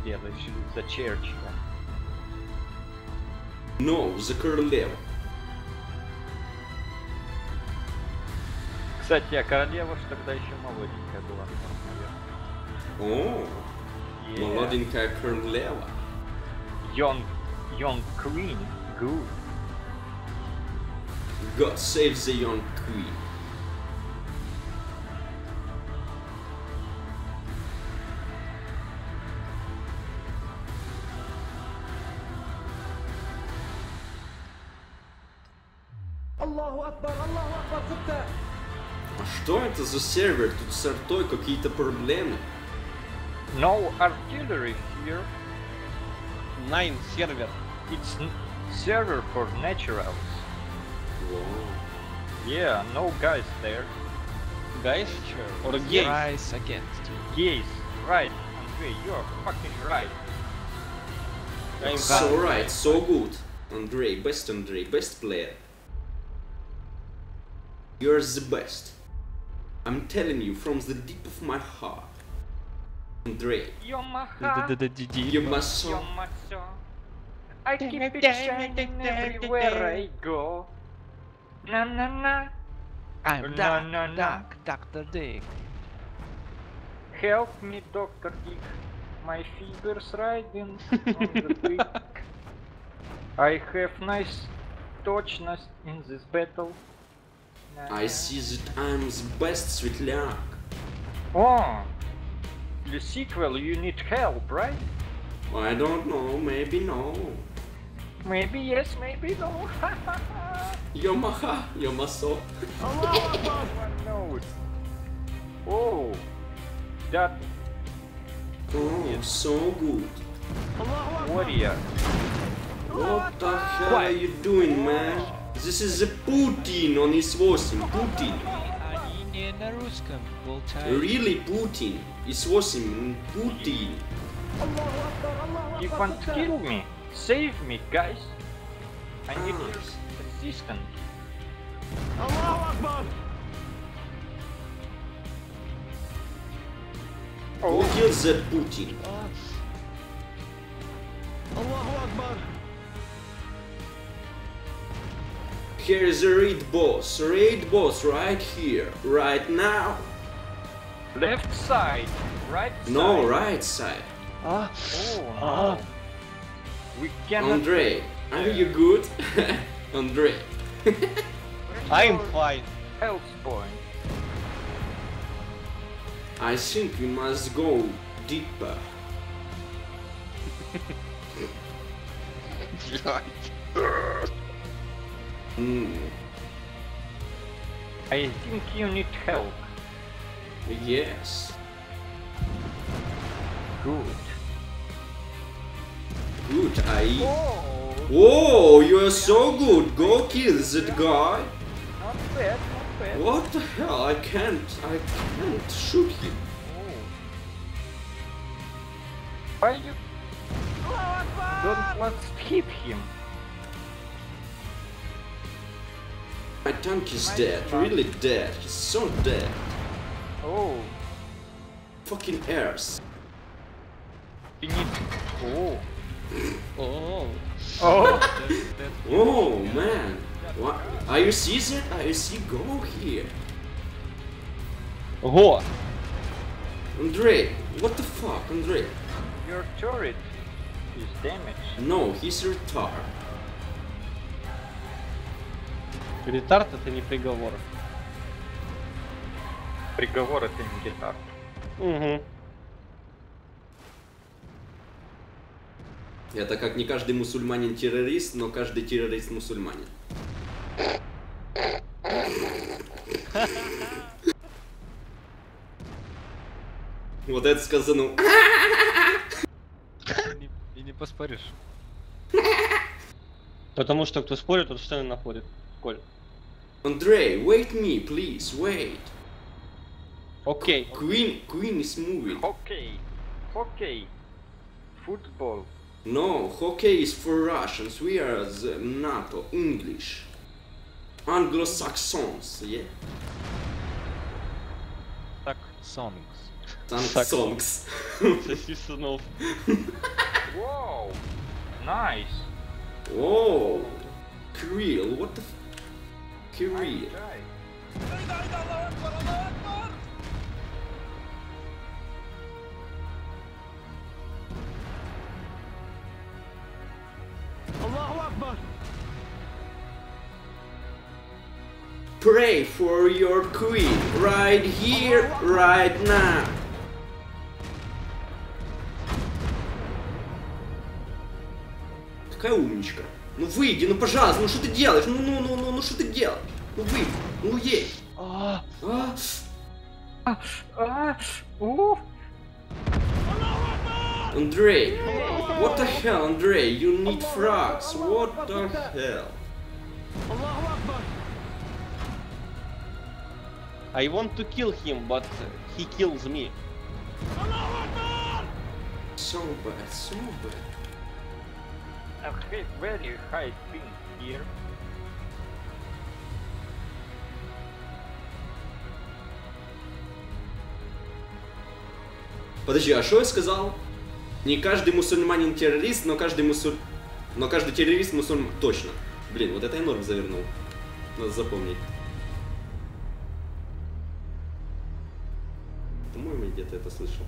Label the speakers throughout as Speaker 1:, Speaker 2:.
Speaker 1: делаешь за Черчилля?
Speaker 2: No, за королеву.
Speaker 1: Кстати, а королева ж тогда еще молоденькая была, наверное.
Speaker 2: О, молоденькая королева.
Speaker 1: Young queen, good.
Speaker 2: God save the young queen. А что это за сервер? Тут с артой какие-то проблемы.
Speaker 1: No artillery here.
Speaker 3: 9 сервер.
Speaker 1: It's server for naturals.
Speaker 2: Wow.
Speaker 1: Yeah, no guys there.
Speaker 3: Guys? Or gays?
Speaker 4: Rise against you.
Speaker 1: Gays, right, Andrei, you're fucking right.
Speaker 3: I'm
Speaker 2: So right, so good. Andrei, best player. You're the best. I'm telling you from the deep of my heart. Andrei,
Speaker 1: You're my heart,
Speaker 2: you must
Speaker 1: you're my soul. I keep it shining everywhere I go. Na na na.
Speaker 4: I'm
Speaker 1: No, no, no.
Speaker 4: Dr. Dick.
Speaker 1: Help me, Dr. Dick. My fingers riding on the brick. I have nice точность in this battle.
Speaker 2: I see that I'm the best, Svetliak.
Speaker 1: Oh, the sequel, you need help, right?
Speaker 2: I don't know, maybe no.
Speaker 1: Maybe yes, maybe no.
Speaker 2: Yomaha, Yomaso.
Speaker 1: One knows. Oh, that
Speaker 2: Oh, so good.
Speaker 1: warrior.
Speaker 2: What the hell are you doing, man? This is the Putin on his 8. Putin.
Speaker 4: Они не на русском болтают.
Speaker 2: Really Putin. His 8. Putin.
Speaker 1: You can't kill me. Save me, guys. I need your assistance.
Speaker 2: Who kills that Putin? Here is a raid boss right here, right now.
Speaker 1: Left side, right side.
Speaker 2: No, right side.
Speaker 1: Oh, no. We cannot.
Speaker 2: Andrei, are you good? Andrei.
Speaker 3: I'm fine.
Speaker 1: Health point.
Speaker 2: I think we must go deeper.
Speaker 1: I think you need help.
Speaker 2: Yes.
Speaker 1: Good.
Speaker 2: Good, I.
Speaker 1: Oh,
Speaker 2: Whoa, you are so good. Go kill that guy.
Speaker 1: not bad, not bad.
Speaker 2: What the hell? I can't shoot him.
Speaker 1: Oh. Why you don't let's hit him?
Speaker 2: My tank is dead, really dead. He's so dead.
Speaker 1: Oh,
Speaker 2: Fucking airs.
Speaker 1: you need. Oh.
Speaker 3: Oh.
Speaker 1: Oh.
Speaker 2: Oh man. What? Are you see that? Are you see? Go here.
Speaker 3: Ого!
Speaker 2: Andrei, what the fuck, Andrei?
Speaker 1: Your turret is damaged.
Speaker 2: No, he's retarded.
Speaker 3: Ретард это не приговор.
Speaker 1: Приговор это не гитар.
Speaker 3: Угу.
Speaker 2: Это как не каждый мусульманин террорист, но каждый террорист мусульманин. Вот это сказано.
Speaker 4: И не поспоришь.
Speaker 3: Потому что кто спорит, тот постоянно находит. Коль.
Speaker 2: Andrei, wait me, please, wait.
Speaker 3: Окей.
Speaker 2: Queen is moving.
Speaker 1: Hockey. Hockey. Football.
Speaker 2: No, hockey is for Russians. We are the NATO, English. Anglo-Saxons, yeah?
Speaker 4: Так, songs.
Speaker 2: Tank songs.
Speaker 3: Сосисунов.
Speaker 1: Wow, nice.
Speaker 2: Oh, Kirill, what the f... Kirill.
Speaker 1: Right.
Speaker 2: Pray for your queen right here, right now. Какая умничка. Ну выйди, ну пожалуйста, ну что ты делаешь? Ну что ты делаешь? Ну выйди, ну ей. А? Andrei, what the hell, Andrei? You need frags. What the hell?
Speaker 3: I want to kill him, but he kills me.
Speaker 2: So bad, so bad.
Speaker 1: I have very high ping here.
Speaker 2: Подожди, а что я сказал? Не каждый мусульманин террорист, но каждый террорист мусульман. Точно. Блин, вот это я норм завернул. Надо запомнить. По-моему, я где-то это слышал.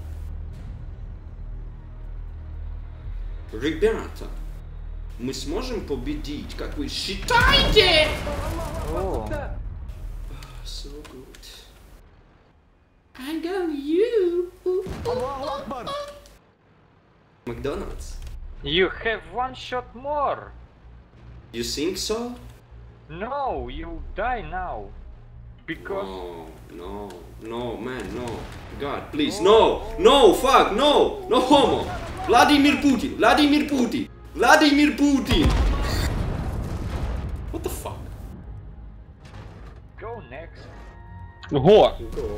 Speaker 2: Ребята, мы сможем победить, как вы считаете?
Speaker 1: Oh.
Speaker 2: So good. I got you. McDonald's.
Speaker 1: You have one shot more.
Speaker 2: You think so?
Speaker 1: No, you die now. Because
Speaker 2: No, man, no. God, please, no, fuck, no homo. Vladimir Putin. What the fuck?
Speaker 1: go next.
Speaker 3: Го!
Speaker 2: Go.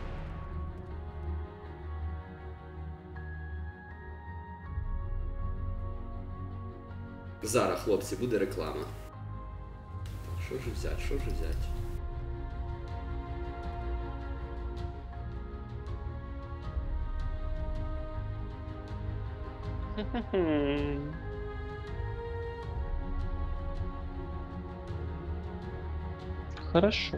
Speaker 2: Зараз, хлопці, буде реклама. Що ж взяти?
Speaker 3: Хорошо.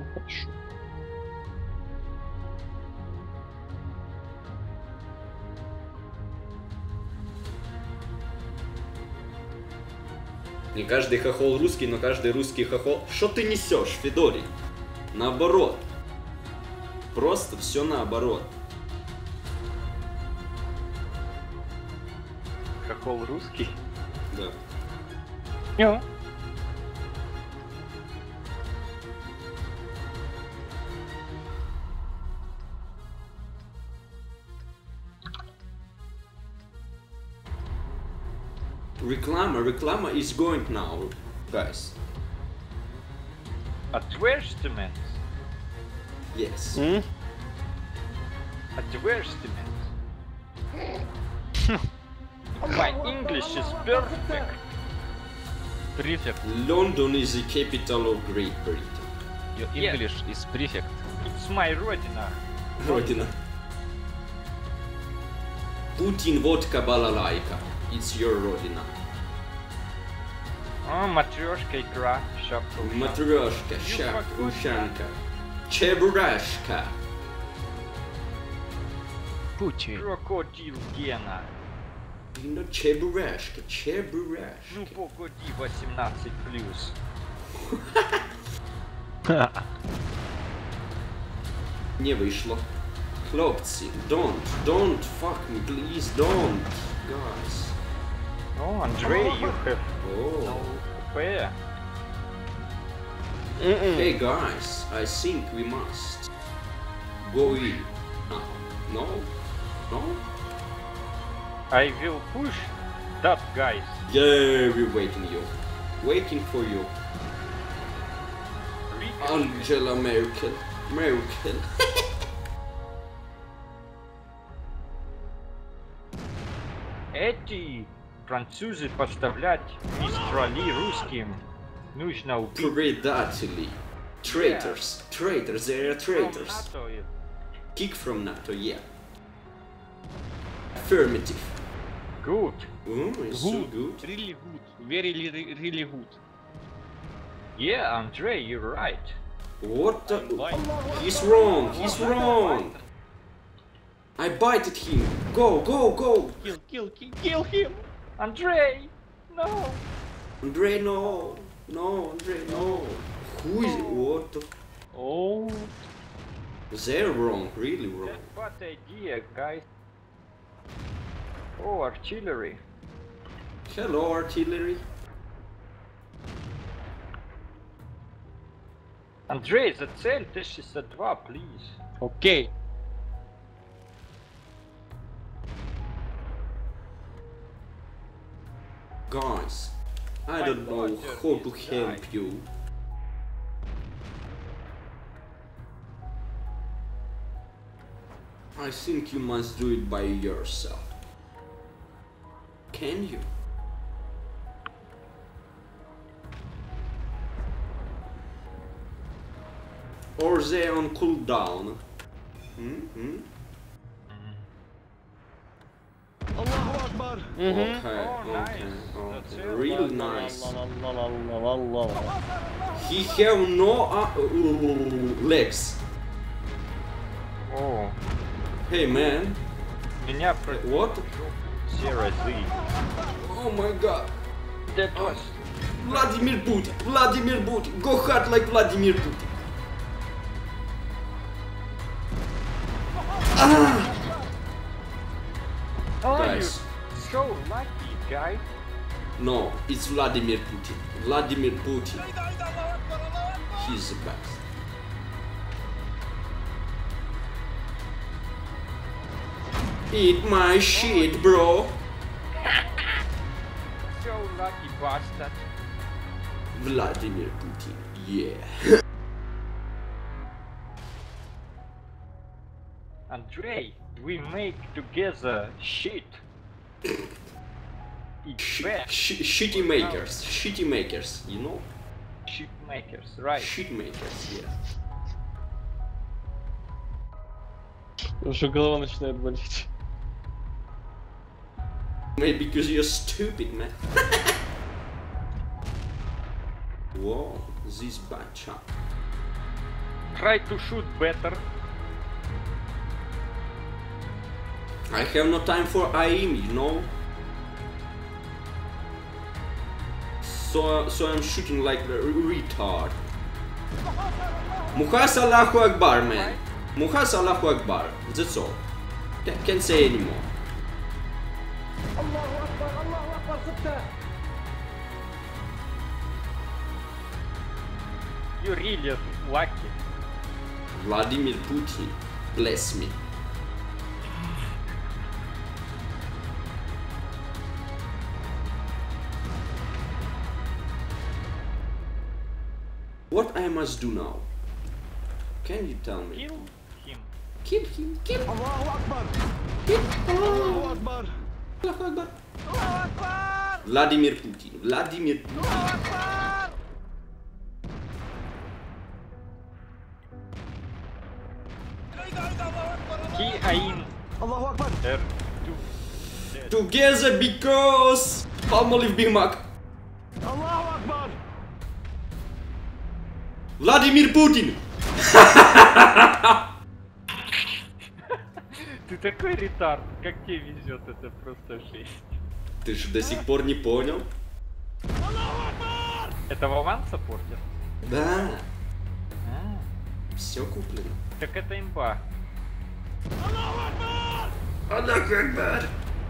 Speaker 2: Не каждый хохол русский, но каждый русский хохол... Что ты несешь, Федорий? Наоборот. Просто все наоборот.
Speaker 1: Хохол русский.
Speaker 2: Да.
Speaker 1: No.
Speaker 2: Reklama is going now, guys.
Speaker 1: Advertisement.
Speaker 2: Yes.
Speaker 1: Advertisement. My English is perfect.
Speaker 4: Prefect.
Speaker 2: London is the capital of Great Britain.
Speaker 4: Your
Speaker 1: Yeah.
Speaker 4: English is prefect.
Speaker 1: It's my родина.
Speaker 2: Родина. Putin vodka балалайка. It's your родина.
Speaker 1: О, матрешка игра. Шапка.
Speaker 2: Матрешка, шаг, ушанка. Чебурашка.
Speaker 4: Putin.
Speaker 1: Крокодил Гена.
Speaker 2: Ну, чебурашка.
Speaker 1: Ну погоди, 18+.
Speaker 2: Не вышло. Хлопцы, don't fuck me, please, don't. Guys.
Speaker 1: Oh, Andrei, you have
Speaker 2: Oh.
Speaker 1: no pair.
Speaker 2: Hey guys, I think we must go in now. No?
Speaker 1: I will push that guys.
Speaker 2: Yeah, we're waiting for you. Angela Merkel.
Speaker 1: Эти французы поставлять мистрали русским нужно убить.
Speaker 2: Предатели. Traitors, they are
Speaker 1: From
Speaker 2: traitors.
Speaker 1: NATO.
Speaker 2: Kick from NATO, yeah. Affirmative.
Speaker 1: Good.
Speaker 2: Oh, it's so good.
Speaker 3: Really good. Very, really good.
Speaker 1: Yeah, Andre, you're right.
Speaker 2: What the?
Speaker 3: Why?
Speaker 2: He's wrong. He's wrong. I bited him. Go, go, go.
Speaker 3: Kill him!
Speaker 1: Andre! No!
Speaker 2: Andre, no. No, Andre, no. Who is? What the?
Speaker 3: Oh.
Speaker 2: They're wrong. Really wrong.
Speaker 1: That's bad idea, guys. Oh, artillery.
Speaker 2: Hello, artillery.
Speaker 1: Андрей, зацель Т-62, please.
Speaker 3: Окей.
Speaker 2: Guys, I don't know how to help you. I think you must do it by yourself. Can you? Or they on cooldown? Hmm?
Speaker 3: Allahu Akbar. Mhm.
Speaker 2: Okay,
Speaker 1: Oh, nice.
Speaker 2: okay,
Speaker 1: That's
Speaker 2: okay.
Speaker 1: it.
Speaker 2: Real nice.
Speaker 3: La, la, la, la, la.
Speaker 2: He have no legs.
Speaker 1: О,
Speaker 2: Hey man,
Speaker 1: меня
Speaker 2: what?
Speaker 1: Seriously.
Speaker 2: Oh my god.
Speaker 1: That was...
Speaker 2: Vladimir Putin, Vladimir Putin, go hard like Vladimir Putin.
Speaker 1: Oh,
Speaker 2: Guys.
Speaker 1: you're so lucky, guy.
Speaker 2: No, it's Vladimir Putin. Vladimir Putin. He's the best. Eat my shit, bro.
Speaker 1: So lucky bastard.
Speaker 2: Vladimir Putin, yeah.
Speaker 1: Andrei, we make together shit. It's bad.
Speaker 2: Shitty makers, you know?
Speaker 1: Shit makers, right?
Speaker 2: Shit makers, yeah.
Speaker 3: Уже голова начинает болеть.
Speaker 2: Maybe because you're stupid, man. Whoa, this bad chap.
Speaker 1: Try to shoot better.
Speaker 2: I have no time for aim, you know? So I'm shooting like a retard. Muhas Allahu Akbar, man. Muhas Allahu Akbar. That's all. Can't say anymore.
Speaker 1: You're really lucky.
Speaker 2: Vladimir Putin, bless me. What I must do now? Can you tell me?
Speaker 1: Kill him.
Speaker 2: Kill him, kill him.
Speaker 3: Allahu Akbar.
Speaker 2: Allahu
Speaker 3: Akbar.
Speaker 2: Akbar. Vladimir Putin, Vladimir Putin.
Speaker 1: He aim.
Speaker 3: Allahu Akbar.
Speaker 1: There.
Speaker 2: Together because Palmolive Big Mac.
Speaker 3: Allahu Akbar.
Speaker 2: Владимир Путин!
Speaker 1: Ты такой ретард, как тебе везет, это просто жесть.
Speaker 2: Ты же до сих пор не понял?
Speaker 1: Это Вован саппортит?
Speaker 2: Да, все куплено.
Speaker 1: Так это имба.
Speaker 2: Аллаху Акбар!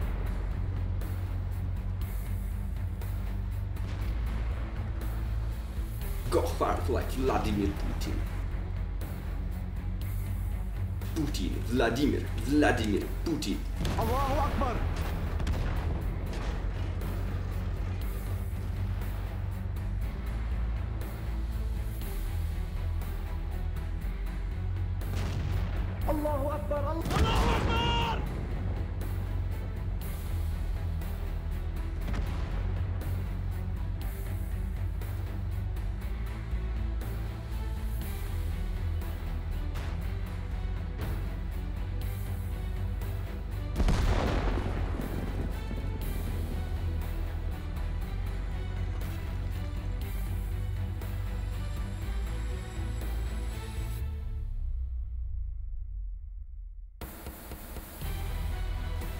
Speaker 2: Go hard like Vladimir Putin. Putin, Vladimir, Vladimir Putin.
Speaker 3: Allahu Akbar. Allahu Akbar. Allahu Akbar.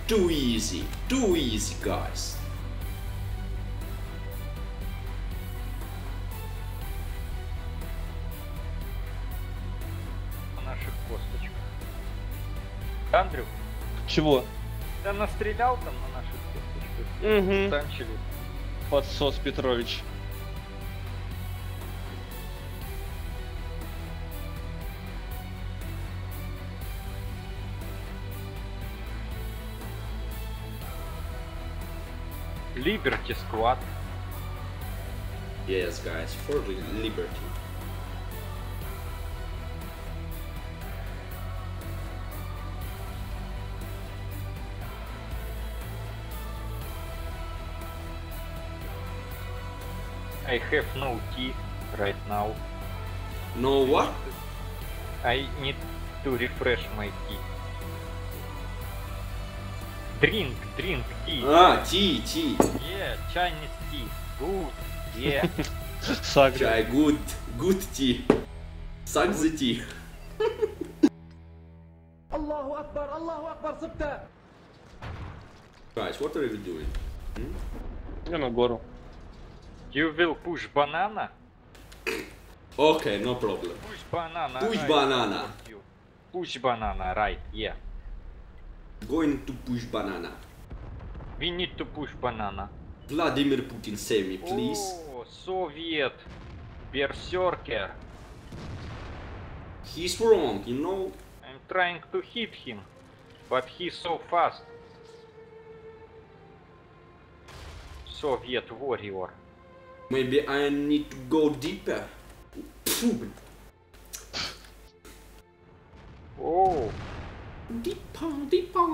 Speaker 2: Too easy, guys.
Speaker 1: На наших косточках. Андрю,
Speaker 3: Чего?
Speaker 1: ты настрелял там на наших косточках?
Speaker 3: Угу.
Speaker 1: Танчили.
Speaker 3: Подсос Петрович.
Speaker 1: Liberty Squad.
Speaker 2: Yes, guys, for liberty.
Speaker 1: I have no tea right now.
Speaker 2: No what?
Speaker 1: I need to refresh my tea. Drink tea.
Speaker 2: Ah, tea.
Speaker 1: Yeah, Chinese tea. Good. Yeah.
Speaker 3: Сагри.
Speaker 2: Chai, good tea. Suck the tea. Guys, what are you doing?
Speaker 3: Я на гору.
Speaker 1: You will push banana?
Speaker 2: Okay, no problem.
Speaker 1: Push banana.
Speaker 2: Push
Speaker 1: I
Speaker 2: banana.
Speaker 1: support you. Push banana, right, yeah.
Speaker 2: Going to push banana.
Speaker 1: We need to push banana.
Speaker 2: Vladimir Putin, save me, please.
Speaker 1: Oh, Soviet. Berserker.
Speaker 2: He's wrong, you know?
Speaker 1: I'm trying to hit him, but he's so fast. Soviet warrior.
Speaker 2: Maybe I need to go deeper. Phew.
Speaker 1: Oh,
Speaker 2: Deeper.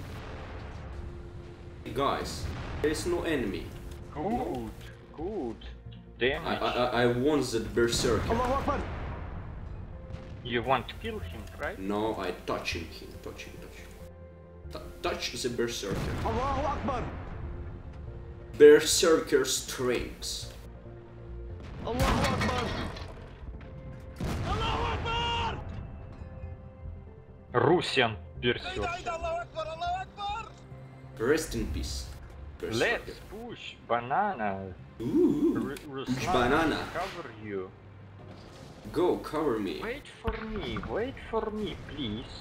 Speaker 2: Guys, there is no enemy.
Speaker 1: good. Damage.
Speaker 2: I want that berserker.
Speaker 1: You want to kill him, right?
Speaker 2: No, I touching him. Touch. Touch the berserker. Berserker strengths.
Speaker 1: Russian berserker.
Speaker 2: Rest in peace. Berserker.
Speaker 1: Let's push banana.
Speaker 2: Ooh, push
Speaker 1: Ruslan,
Speaker 2: banana.
Speaker 1: cover you.
Speaker 2: Go, cover me.
Speaker 1: Wait for me, please.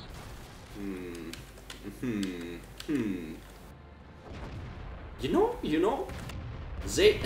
Speaker 2: You know, they.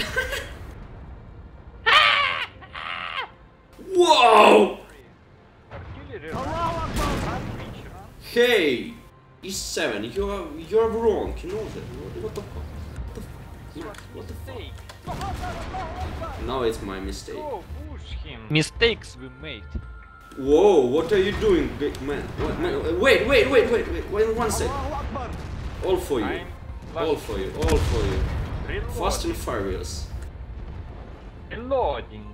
Speaker 2: Whoa!
Speaker 1: Artillery run.
Speaker 2: Hey, E7, you're wrong. You know that? What the fuck? What the fuck? Now it's my mistake.
Speaker 1: Go push him.
Speaker 4: Mistakes we made.
Speaker 2: Whoa, what are you doing, big man? What, man? Wait, one sec. All for you. All for you.
Speaker 1: Reloading.
Speaker 2: Fast and Furious.
Speaker 1: Reloading.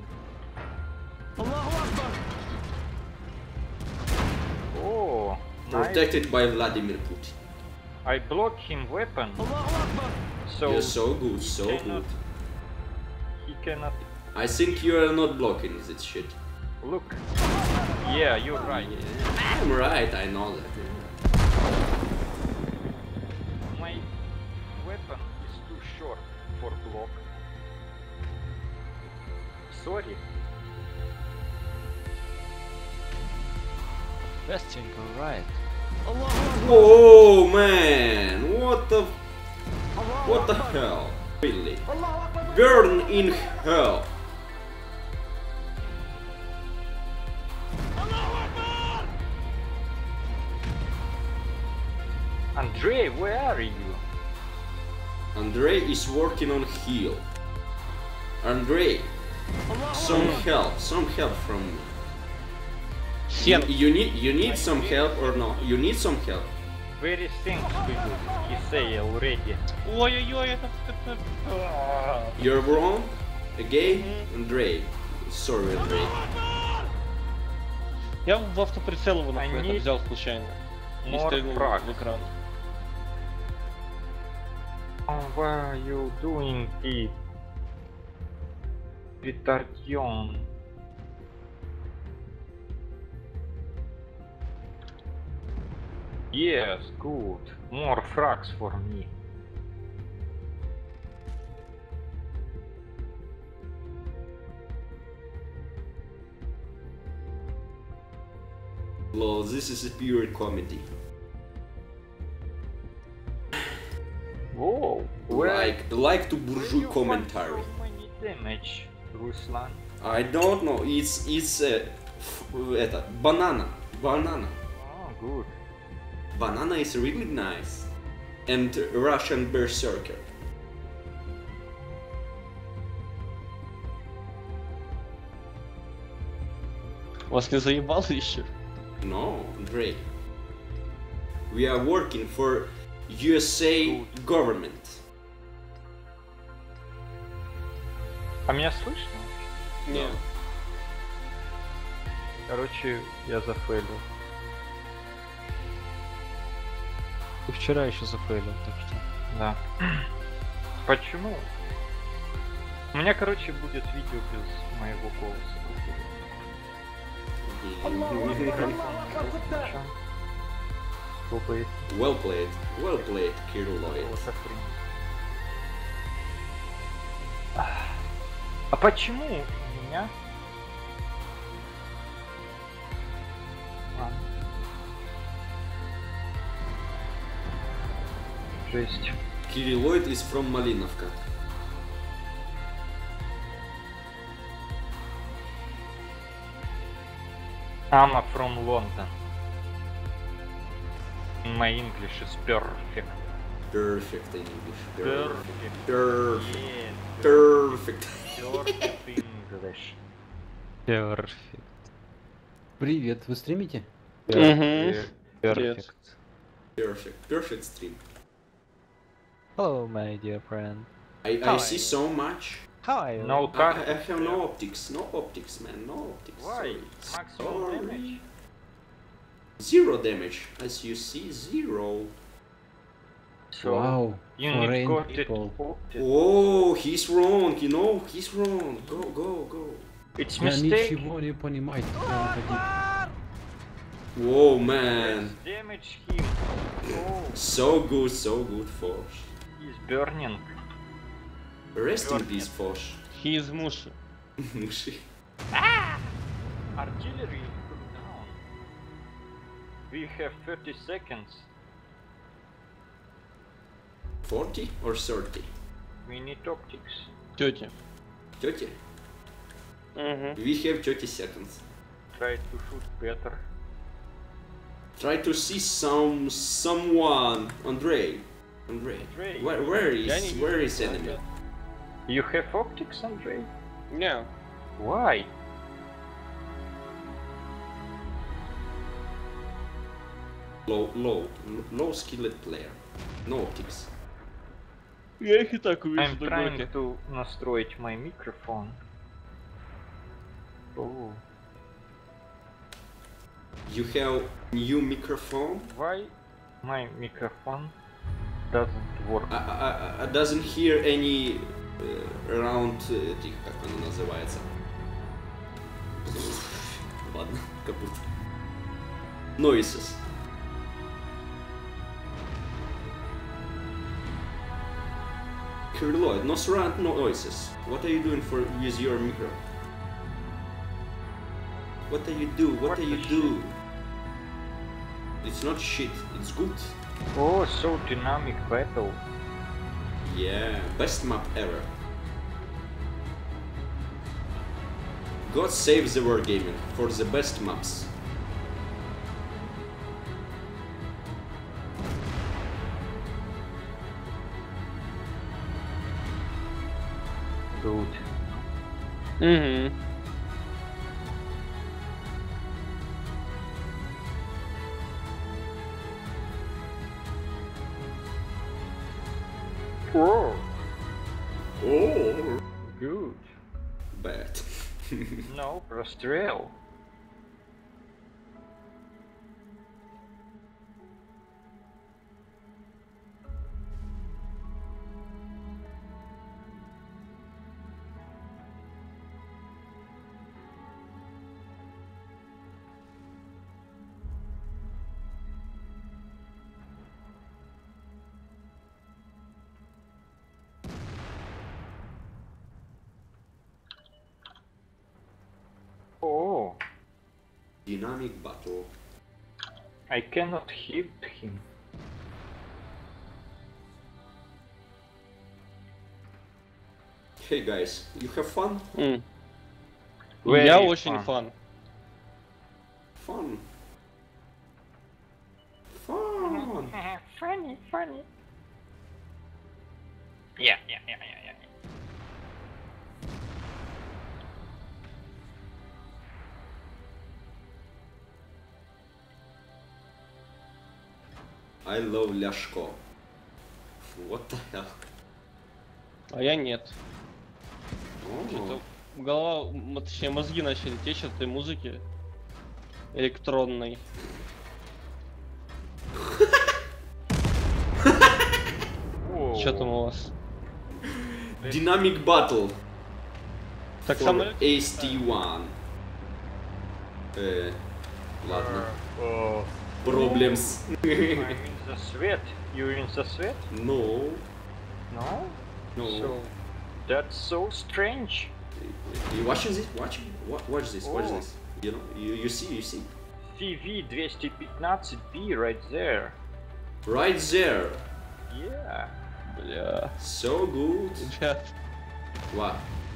Speaker 1: Oh, nice.
Speaker 2: Protected by Vladimir Putin.
Speaker 1: I block him weapon. So
Speaker 2: You're so good, so
Speaker 1: cannot-
Speaker 2: good.
Speaker 1: he cannot
Speaker 2: I think you are not blocking this shit.
Speaker 1: look. Yeah, you're right.
Speaker 2: I'm right, I know that.
Speaker 1: My weapon is too short for block. Sorry.
Speaker 4: Vesting alright.
Speaker 2: Oh man, what the hell? Really? Burn in hell.
Speaker 1: Andrei, where are you?
Speaker 2: Andrei is working on heal. Andrei, some help from me.
Speaker 3: Сен.
Speaker 2: You need some help or no? You need some help.
Speaker 1: Very thanks to you, he say already.
Speaker 3: Ой-ой-ой, это...
Speaker 2: You're wrong. Again, Andrei. Sorry, Andrei.
Speaker 3: Я в автоприцел его
Speaker 1: Они-
Speaker 3: нахуй взял случайно. И
Speaker 1: More
Speaker 3: стрельнул
Speaker 1: frag.
Speaker 3: в экран.
Speaker 1: Oh, why are you doing it? Retardation. Yes, good. More frags for me.
Speaker 2: Lol, this is a pure comedy.
Speaker 1: Whoa, where
Speaker 2: Like to
Speaker 1: where
Speaker 2: bourgeois
Speaker 1: you find
Speaker 2: commentary.
Speaker 1: so many damage, Ruslan?
Speaker 2: I don't know. It's это banana.
Speaker 1: Oh, good.
Speaker 2: Banana is really nice. And Russian berserker.
Speaker 3: Вас не заебало еще?
Speaker 2: No, Dre. We are working for USA government.
Speaker 1: А меня слышно?
Speaker 3: Нет.
Speaker 1: Короче, я зафейлил.
Speaker 4: Ты вчера еще зафейлил, так что.
Speaker 1: Да. Почему? У меня, короче, будет видео без моего голоса. Глупый.
Speaker 2: Well played, Kirilloid.
Speaker 1: Вот охренеть. А почему у меня? Ладно. Жесть.
Speaker 2: Kirilloid is from Malinovka.
Speaker 1: I'm from London. My English is perfect.
Speaker 2: Perfect in English.
Speaker 1: Perfect.
Speaker 2: Perfect.
Speaker 1: Yes,
Speaker 2: Perfect.
Speaker 1: perfect English.
Speaker 4: Perfect.
Speaker 5: Привет, вы стримите?
Speaker 1: Perfect.
Speaker 2: Perfect stream.
Speaker 4: Hello, my dear friend.
Speaker 2: I
Speaker 4: Hi.
Speaker 2: see so much.
Speaker 4: How are you?
Speaker 1: No
Speaker 2: I
Speaker 1: target.
Speaker 2: have no optics. No optics, man. No optics.
Speaker 1: Why?
Speaker 2: Sorry.
Speaker 1: Maximum
Speaker 2: Sorry.
Speaker 1: damage?
Speaker 2: Zero damage. As you see, zero.
Speaker 1: So
Speaker 5: Вау,
Speaker 1: you
Speaker 5: foreign
Speaker 1: need got it
Speaker 5: people.
Speaker 1: opted.
Speaker 2: Oh, he's wrong. You know, he's wrong. Go.
Speaker 1: It's
Speaker 5: Я
Speaker 1: mistake.
Speaker 5: ничего не понимаю, куда выходить.
Speaker 2: Whoa, man.
Speaker 1: Damage him. Oh,
Speaker 2: So good, Force.
Speaker 1: he's burning.
Speaker 2: Rest in peace, Force.
Speaker 3: He is Mushi.
Speaker 1: Artillery cool down. We have 30 seconds.
Speaker 2: 40 or 30?
Speaker 1: We need optics.
Speaker 3: Тети.
Speaker 2: 30?
Speaker 3: Угу.
Speaker 2: We have 30 seconds.
Speaker 1: Try to shoot better.
Speaker 2: Try to see someone. Andre. Where is enemy?
Speaker 1: You have optics, Andrei?
Speaker 3: Не.
Speaker 1: Why?
Speaker 2: Low skilled player. No optics.
Speaker 3: Я их и так увижу
Speaker 1: I'm
Speaker 3: на
Speaker 1: trying
Speaker 3: горке.
Speaker 1: to настроить my microphone. Oh,
Speaker 2: You have new microphone?
Speaker 1: why my microphone doesn't work?
Speaker 2: I doesn't hear any around этих, как оно называется. Ладно, капут. Noises. Kirilloid, no surround noises. What are you doing with your micro? What do you do? What do
Speaker 1: What
Speaker 2: you
Speaker 1: the
Speaker 2: do? It's not shit, it's good.
Speaker 1: Oh, so dynamic battle.
Speaker 2: Yeah, best map ever. God save the wargaming for the best maps.
Speaker 1: Good.
Speaker 3: Угу.
Speaker 1: Oh,
Speaker 2: Oh,
Speaker 1: good.
Speaker 2: bad.
Speaker 1: No, прострел.
Speaker 2: Dynamic battle.
Speaker 1: I cannot hit him.
Speaker 2: Hey guys, you have fun?
Speaker 1: Very
Speaker 3: Я очень
Speaker 1: fun.
Speaker 3: фан.
Speaker 2: Fun. Fun.
Speaker 1: Funny, funny. Yeah.
Speaker 2: I love Ляшко. What the hell?
Speaker 3: А я нет.
Speaker 2: Oh.
Speaker 3: Что-то голова, точнее мозги начали течь от этой музыки электронной. Что там у вас?
Speaker 2: Dynamic battle.
Speaker 3: Так
Speaker 2: For
Speaker 3: самолет?
Speaker 2: ST1. Ладно. Problems.
Speaker 1: I'm in the sweat. You in the sweat?
Speaker 2: No.
Speaker 1: No?
Speaker 2: No.
Speaker 1: So, that's so strange.
Speaker 2: You watching this? Watch this. Watch
Speaker 1: Oh.
Speaker 2: this. You know, you see.
Speaker 1: CV-215B right there.
Speaker 2: Right there.
Speaker 1: Yeah.
Speaker 3: Бля.
Speaker 2: So good.
Speaker 3: Ребят,
Speaker 2: What?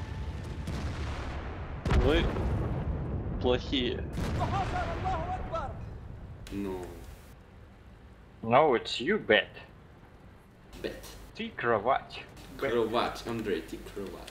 Speaker 3: вы плохие.
Speaker 2: No.
Speaker 1: No, it's you, Bet.
Speaker 2: Bet.
Speaker 1: Ты кровать.
Speaker 2: Кровать. Андрей, ты кровать.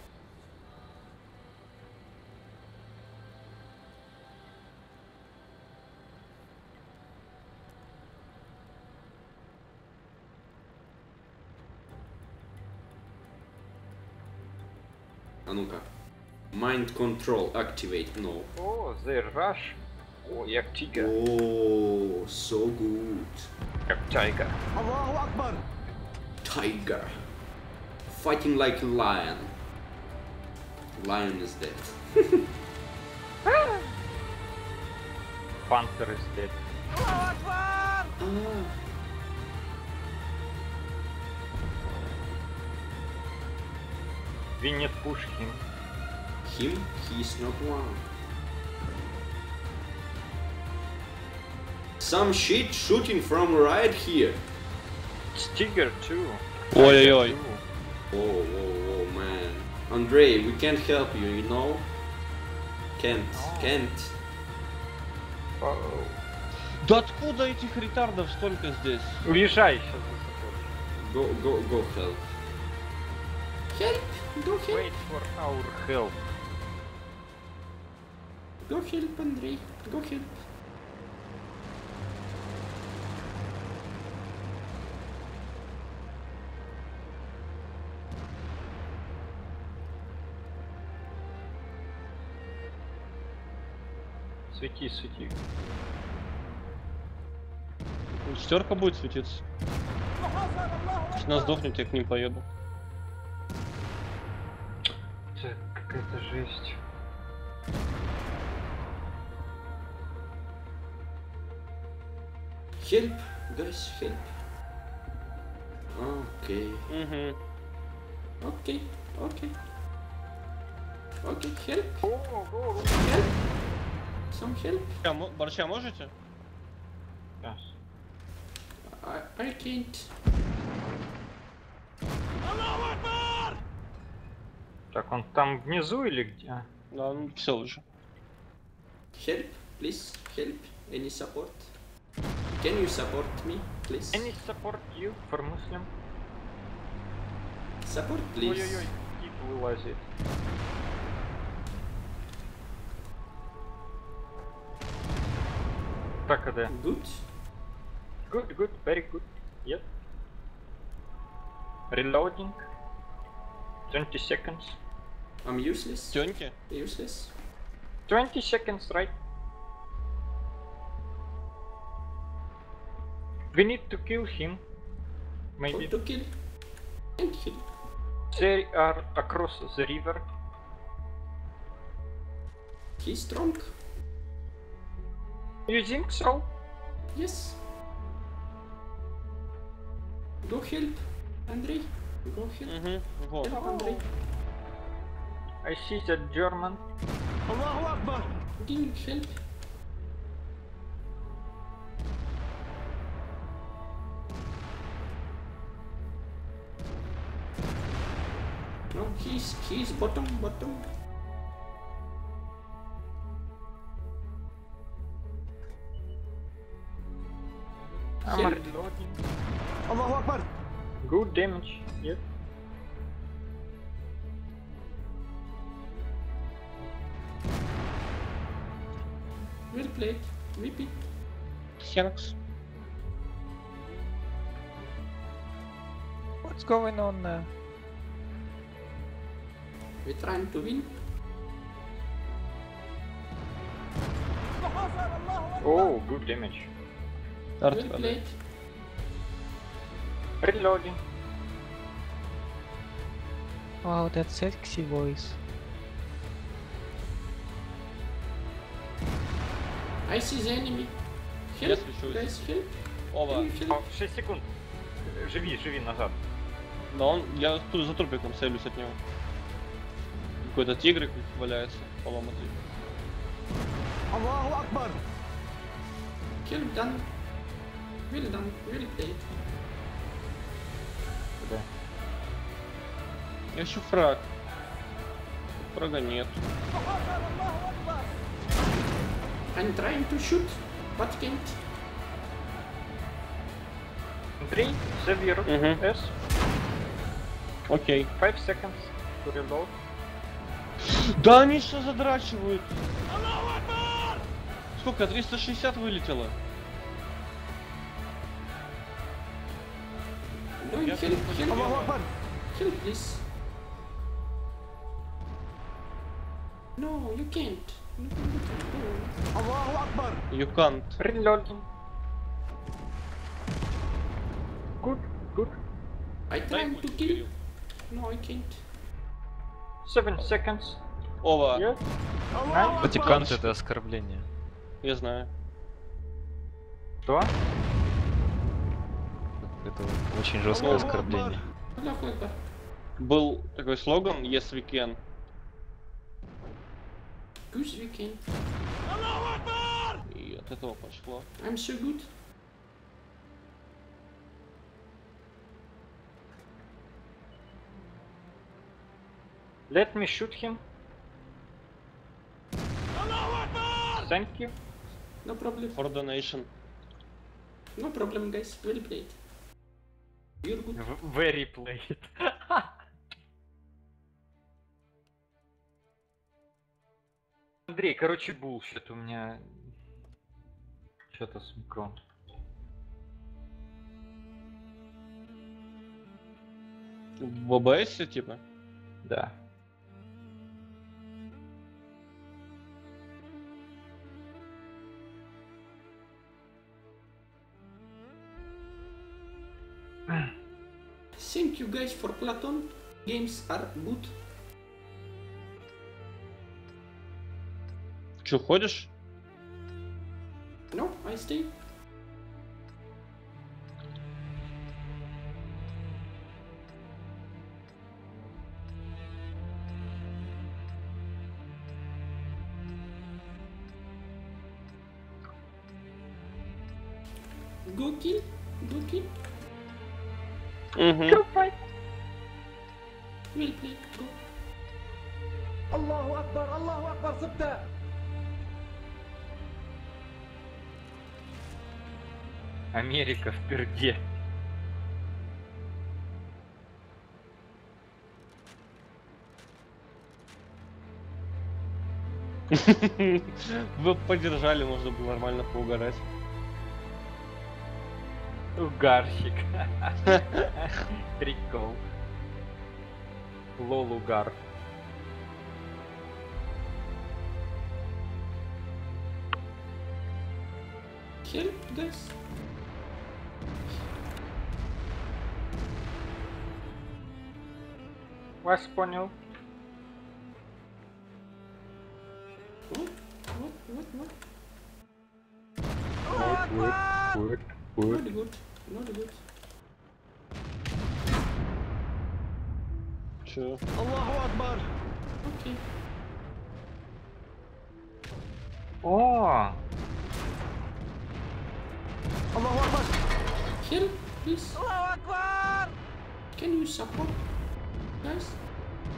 Speaker 2: А ну-ка. Mind control activate. No.
Speaker 1: Oh, the rush. Oh, як тигр.
Speaker 2: Oh, so good.
Speaker 1: Как tiger.
Speaker 2: Tiger. Fighting like a lion. Lion is dead.
Speaker 1: Panther is dead. We need push him.
Speaker 2: Him? He's not one. Some shit shooting from right here.
Speaker 1: It's tiger too.
Speaker 3: Ой-ой-ой.
Speaker 1: Tiger too.
Speaker 2: Oh, man. Andrei, we can't help you, you know? Can't.
Speaker 1: Oh.
Speaker 3: Да откуда этих ретардов столько здесь?
Speaker 1: Уезжай сейчас.
Speaker 2: Go help. Help! Go help!
Speaker 1: Wait for our help.
Speaker 2: Go help, Andrei. Go help.
Speaker 1: Свети.
Speaker 3: Четверка будет светиться. Если нас сдохнет, я к ним поеду.
Speaker 1: Это какая-то жесть.
Speaker 2: Help, guys, help. Okay.
Speaker 3: Угу.
Speaker 2: Okay, help.
Speaker 1: Go.
Speaker 2: Help. Some help.
Speaker 3: Борща можете?
Speaker 1: Yes.
Speaker 2: I can't.
Speaker 1: Так, он там внизу или где?
Speaker 3: Да, ну все уже.
Speaker 2: Help, please, help. Any support? Can you support me, please?
Speaker 1: Any support you for Muslim?
Speaker 2: Support, please.
Speaker 1: Ой-ой-ой, тип вылазит. Так, да.
Speaker 2: Good.
Speaker 1: Good, very good. Yep. Reloading. 20 seconds.
Speaker 2: I'm useless.
Speaker 3: Тёньки?
Speaker 2: Useless.
Speaker 1: 20 seconds, right? We need to kill him. Maybe.
Speaker 2: How to kill? And kill.
Speaker 1: They are across the river.
Speaker 2: He's strong.
Speaker 1: You think so?
Speaker 2: Yes. Go help, Andrei. Go help.
Speaker 3: Угу. Вот.
Speaker 2: Help, Andrei.
Speaker 1: I see that German.
Speaker 2: Give help. No, he's bottom.
Speaker 1: I'm
Speaker 2: Help.
Speaker 1: reloading.
Speaker 6: Allahu Akbar.
Speaker 1: Good damage. Yep.
Speaker 2: Well played. Repeat.
Speaker 3: Хенкс.
Speaker 4: What's going on there?
Speaker 2: We're trying to win.
Speaker 1: Oh, good damage.
Speaker 2: Well
Speaker 3: Арт
Speaker 2: played.
Speaker 1: Reloading.
Speaker 4: Wow, that sexy voice.
Speaker 2: I see the enemy. Help,
Speaker 3: Yes, we should.
Speaker 2: guys, help.
Speaker 3: Ова.
Speaker 2: Can you help?
Speaker 1: 6 секунд. Живи назад.
Speaker 3: Да он, я тут за трупиком селюсь от него. Какой-то тигрик валяется, поломатый.
Speaker 6: Allahu Akbar.
Speaker 2: Help done. Well done. Well played.
Speaker 1: Куда?
Speaker 3: Я ищу фраг. Фрага нет.
Speaker 2: I'm trying to shoot, but can't.
Speaker 1: Андрей, Завир,
Speaker 3: Мгм.
Speaker 1: S.
Speaker 3: Окей.
Speaker 1: 5 seconds to reload.
Speaker 3: Да они что задрачивают? Сколько? 360 вылетело?
Speaker 2: No,
Speaker 3: Я
Speaker 2: help,
Speaker 6: Allahu
Speaker 2: help,
Speaker 6: Akbar.
Speaker 2: help, please. No, you can't. No.
Speaker 6: Allahu Akbar.
Speaker 3: You can't.
Speaker 1: Reloading. Good.
Speaker 2: I
Speaker 3: Дай
Speaker 2: trying to
Speaker 3: пульт,
Speaker 2: kill.
Speaker 3: Кирилл.
Speaker 2: No, I can't.
Speaker 1: 7 seconds.
Speaker 3: Ова,
Speaker 1: Yeah.
Speaker 6: Allahu
Speaker 4: Ватикан
Speaker 6: Akbar.
Speaker 4: это оскорбление.
Speaker 3: я знаю.
Speaker 1: Что?
Speaker 4: Это очень жесткое
Speaker 3: Аллаху
Speaker 4: оскорбление.
Speaker 2: Allahu Akbar.
Speaker 3: Был такой слоган Yes we can.
Speaker 2: Goose weekend.
Speaker 3: И от этого пошло.
Speaker 2: I'm so good.
Speaker 1: Let me shoot him. Thank you.
Speaker 2: No problem.
Speaker 3: For donation.
Speaker 2: No problem, guys. Well played. You're good.
Speaker 1: Very played. Андрей, короче, булшит у меня. Что-то с микро.
Speaker 3: В ОБС типа?
Speaker 1: Да.
Speaker 2: Thank you guys for Platon. Games are good.
Speaker 3: Че, ходишь?
Speaker 2: No, I stay. Go kill. Go kill.
Speaker 3: Угу.
Speaker 2: Well played. Go.
Speaker 6: Allahu Akbar. Allahu Akbar. صبت.
Speaker 1: Америка в перде.
Speaker 3: Вы поддержали, можно было нормально поугарать.
Speaker 1: Угарщик. Прикол. Лол угар.
Speaker 2: Help, guys.
Speaker 1: Вас понял.
Speaker 2: What? What?
Speaker 1: Good.
Speaker 2: Not good. Not good.
Speaker 3: Че?
Speaker 6: Allahu Akbar.
Speaker 2: Okay.
Speaker 1: О,
Speaker 6: Allahu Akbar.
Speaker 2: Help, please. Can you support, guys?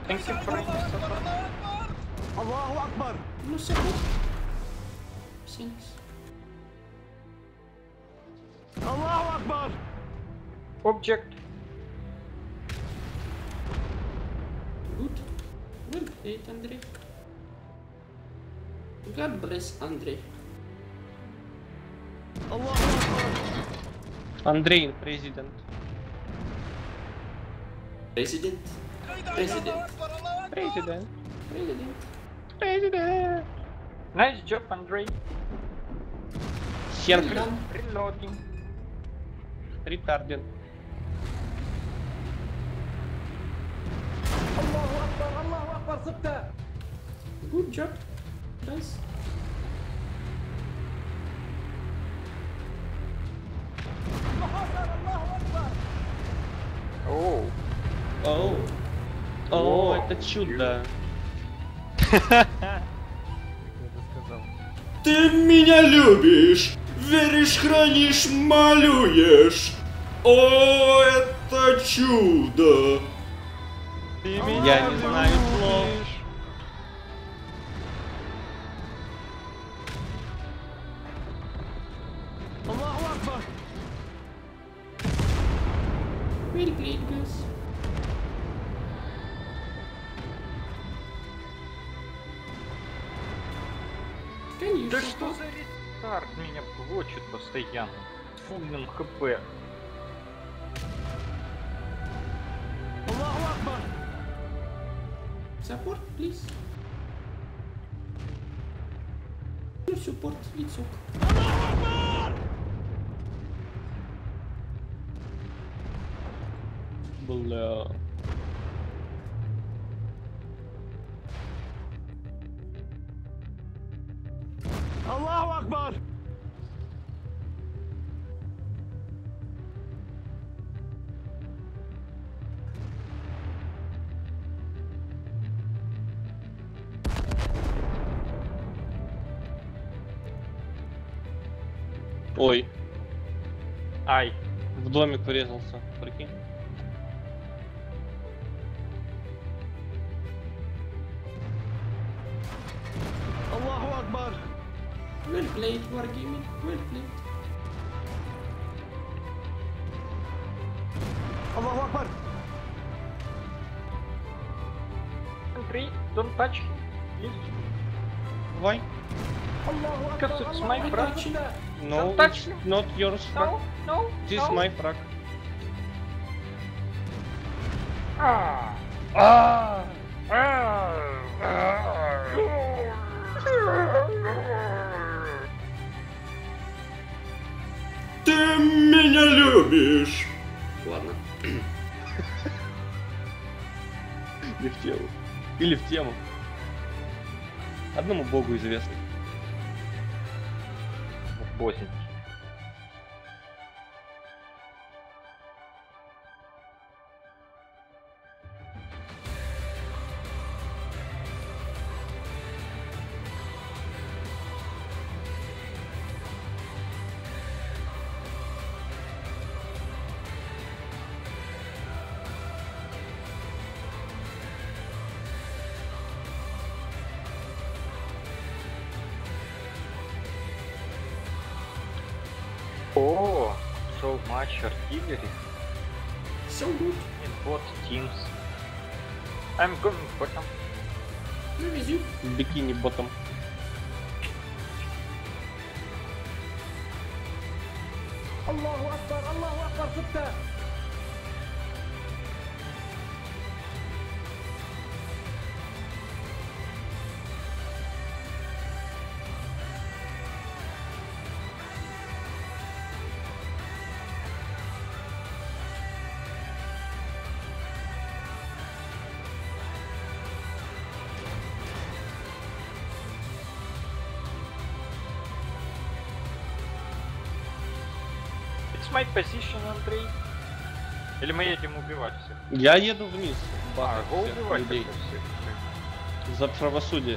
Speaker 1: Thank you for any support.
Speaker 6: Allahu Akbar.
Speaker 2: No support. Thanks.
Speaker 6: Allahu Akbar.
Speaker 1: Object.
Speaker 2: Good. Well played, Andrei. God bless Andrei.
Speaker 6: Allahu Akbar.
Speaker 3: Андрей, президент.
Speaker 2: President. President.
Speaker 3: Президент.
Speaker 2: President.
Speaker 3: Президент.
Speaker 1: Nice job, Andrei.
Speaker 3: Серб.
Speaker 1: Reloading.
Speaker 3: Ретарден.
Speaker 6: Allahu Akbar. Allahu Akbar. Sibta.
Speaker 2: Good job, guys.
Speaker 1: Oh.
Speaker 3: Оу. О, это чудо.
Speaker 2: Ты меня любишь, веришь, хранишь, малюешь. О, это чудо.
Speaker 3: Я не знаю слов.
Speaker 6: Allahu Akbar.
Speaker 2: Well played, guys. Конечно.
Speaker 1: Да что за ретард меня блочит постоянно? С фуллым хп.
Speaker 6: Allahu Akbar.
Speaker 2: Support, please. Ну, support, лицок.
Speaker 3: Бля.
Speaker 6: Allahu Akbar.
Speaker 3: Ой,
Speaker 1: Ай.
Speaker 3: в домик врезался, прикинь.
Speaker 6: Allahu Akbar.
Speaker 2: Well played, Wargaming. Well played.
Speaker 6: Allahu Akbar.
Speaker 1: Andrei, don't touch him. Please.
Speaker 3: Why?
Speaker 6: Allahu Akbar.
Speaker 1: Because it's my
Speaker 6: Allahu
Speaker 1: brother.
Speaker 6: Akbar. Sibta.
Speaker 3: No,
Speaker 1: Don't touch
Speaker 3: it's
Speaker 1: him.
Speaker 3: not yours frag.
Speaker 1: No, no,
Speaker 3: This is
Speaker 1: no.
Speaker 3: my frag.
Speaker 1: Ah. Ah. Ah.
Speaker 2: Ты меня любишь. Ладно.
Speaker 3: Не в тему. Или в тему. Одному богу известно.
Speaker 1: Бозень. Oh, so much artillery
Speaker 2: So good.
Speaker 1: in both teams. I'm going bottom.
Speaker 2: Where is you?
Speaker 3: Бикини ботом.
Speaker 6: Allahu Akbar. Allahu Akbar. Sibta.
Speaker 1: It's my position, Андрей. Или мы едем убивать всех?
Speaker 3: Я еду вниз.
Speaker 1: А,
Speaker 3: бахать
Speaker 1: го
Speaker 3: всех
Speaker 1: убивать
Speaker 3: людей.
Speaker 1: тогда всех.
Speaker 3: За правосудие.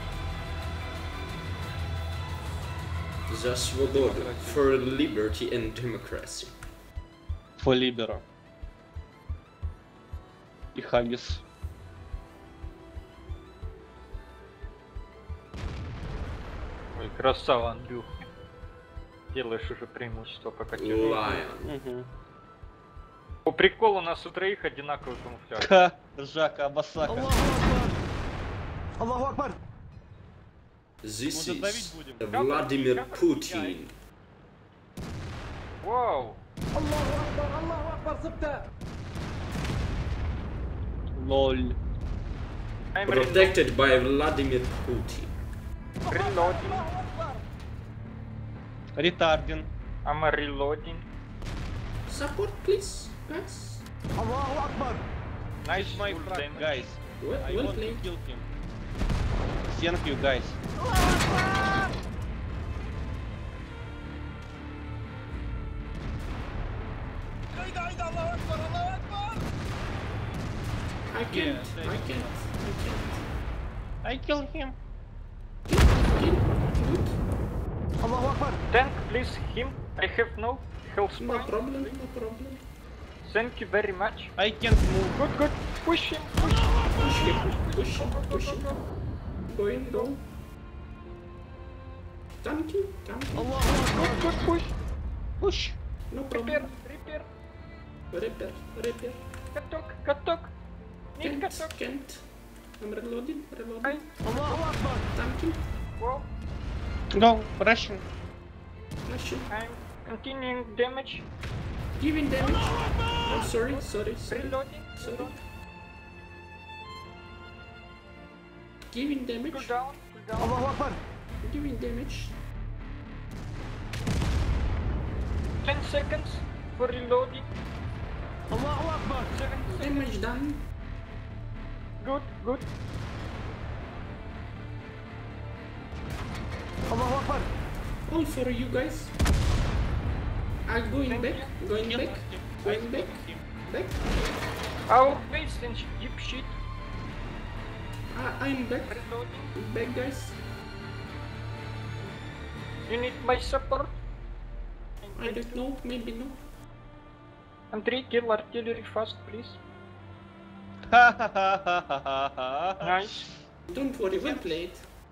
Speaker 2: За свободу. For liberty and democracy.
Speaker 3: Фолибера. И Хаггис.
Speaker 1: Красава, Андрюх. Делаешь уже преимущество пока тяжело.
Speaker 2: Lion.
Speaker 3: Угу.
Speaker 1: По приколу у нас у троих одинаковый камуфляж.
Speaker 3: Ха, Жака, Абасака.
Speaker 6: Аллаху Акбар!
Speaker 2: This
Speaker 3: Может, давить
Speaker 2: is
Speaker 3: будем?
Speaker 2: Vladimir Putin.
Speaker 1: Вау!
Speaker 6: Аллаху Акбар, зубта!
Speaker 3: Лоль.
Speaker 1: I'm
Speaker 2: Protected by Vladimir Putin.
Speaker 1: reloading.
Speaker 3: Ретардин.
Speaker 1: I'm reloading.
Speaker 2: Support, please, guys.
Speaker 6: Аллаху Акбар!
Speaker 3: Nice my
Speaker 1: full
Speaker 3: frag,
Speaker 1: damage.
Speaker 3: guys.
Speaker 2: Well,
Speaker 3: I
Speaker 2: well
Speaker 3: want to
Speaker 2: played.
Speaker 3: kill him. Thank you, guys.
Speaker 2: I can't.
Speaker 3: thank
Speaker 2: I
Speaker 3: you.
Speaker 2: can't.
Speaker 3: I kill him.
Speaker 2: Good.
Speaker 6: Allahu Akbar!
Speaker 1: Tank, please, him. I have no health
Speaker 2: No
Speaker 1: point.
Speaker 2: problem. No problem.
Speaker 1: Thank you very much.
Speaker 3: I can't move.
Speaker 1: Good, good. Push him, push him.
Speaker 2: Push him. Push him. Push him. Go in. Go. Thank you. Thank you.
Speaker 6: Allahu Akbar!
Speaker 1: Good, good, push.
Speaker 3: Push.
Speaker 2: No
Speaker 1: Repair,
Speaker 2: problem.
Speaker 1: repair.
Speaker 2: Repair. Repair.
Speaker 1: Katok, katok. Need
Speaker 2: Can't.
Speaker 1: katok.
Speaker 2: Can't. I'm reloading.
Speaker 1: I,
Speaker 2: Reloading.
Speaker 6: Allahu Akbar!
Speaker 2: Thank you.
Speaker 1: wow.
Speaker 3: Go, Russian.
Speaker 2: Russian.
Speaker 1: I'm continuing damage.
Speaker 2: Giving damage. I'm sorry. Sorry. Sorry.
Speaker 1: Reloading.
Speaker 2: Sorry. Giving
Speaker 1: Cool
Speaker 2: damage.
Speaker 1: down, cool down.
Speaker 6: Allahu Akbar!
Speaker 2: Giving damage.
Speaker 1: 10 seconds for reloading.
Speaker 6: Allahu Akbar!
Speaker 1: 7 seconds.
Speaker 2: Damage done.
Speaker 1: Good, good.
Speaker 6: Allahu Akbar!
Speaker 2: All for you guys. I'm going
Speaker 1: Thank
Speaker 2: back. Going
Speaker 3: Kill
Speaker 2: back.
Speaker 3: him.
Speaker 2: Going back.
Speaker 3: Him.
Speaker 2: Back.
Speaker 1: Our base and deep shit.
Speaker 2: I'm back.
Speaker 1: Reloading.
Speaker 2: Back, guys.
Speaker 1: You need my support.
Speaker 2: I don't know. Maybe no.
Speaker 1: Andrei, kill artillery fast, please.
Speaker 3: Ha ha ha ha ha ha.
Speaker 1: Nice.
Speaker 2: Don't worry. Well played.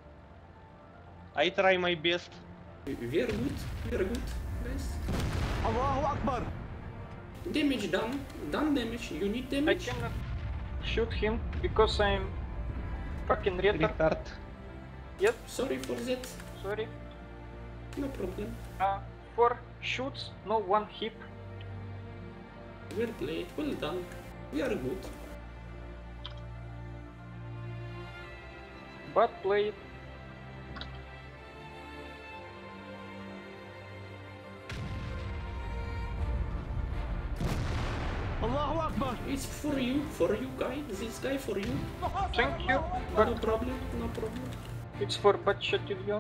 Speaker 3: I try my best.
Speaker 2: Very good. Very good, guys.
Speaker 6: Allahu Akbar!
Speaker 2: Damage done. Done damage. You need
Speaker 1: I
Speaker 2: damage.
Speaker 1: cannot shoot him because I'm fucking retard.
Speaker 3: Retard.
Speaker 1: Yes,
Speaker 2: Sorry for that.
Speaker 1: sorry.
Speaker 2: No problem.
Speaker 1: 4 shoots, no 1 hit.
Speaker 2: Well played. Well done. We are good.
Speaker 1: But played.
Speaker 6: Allahu Akbar!
Speaker 2: It's for you. For you, guy. This guy for you.
Speaker 1: Thank you.
Speaker 2: No
Speaker 1: But
Speaker 2: problem. No problem.
Speaker 1: it's for Batchatilion.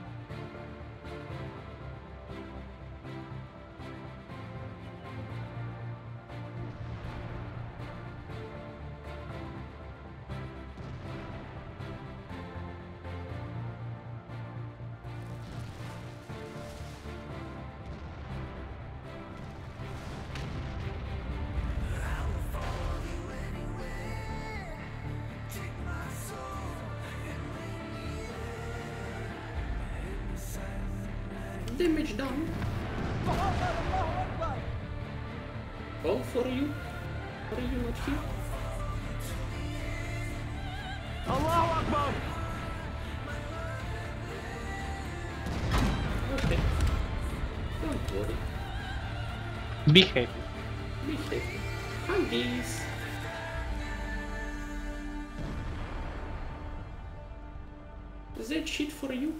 Speaker 2: Damage done. All for you. Are you not here?
Speaker 6: Allahu Akbar!
Speaker 2: Okay. Don't worry.
Speaker 3: Be happy.
Speaker 2: Be happy. Huggies. Is that shit for you?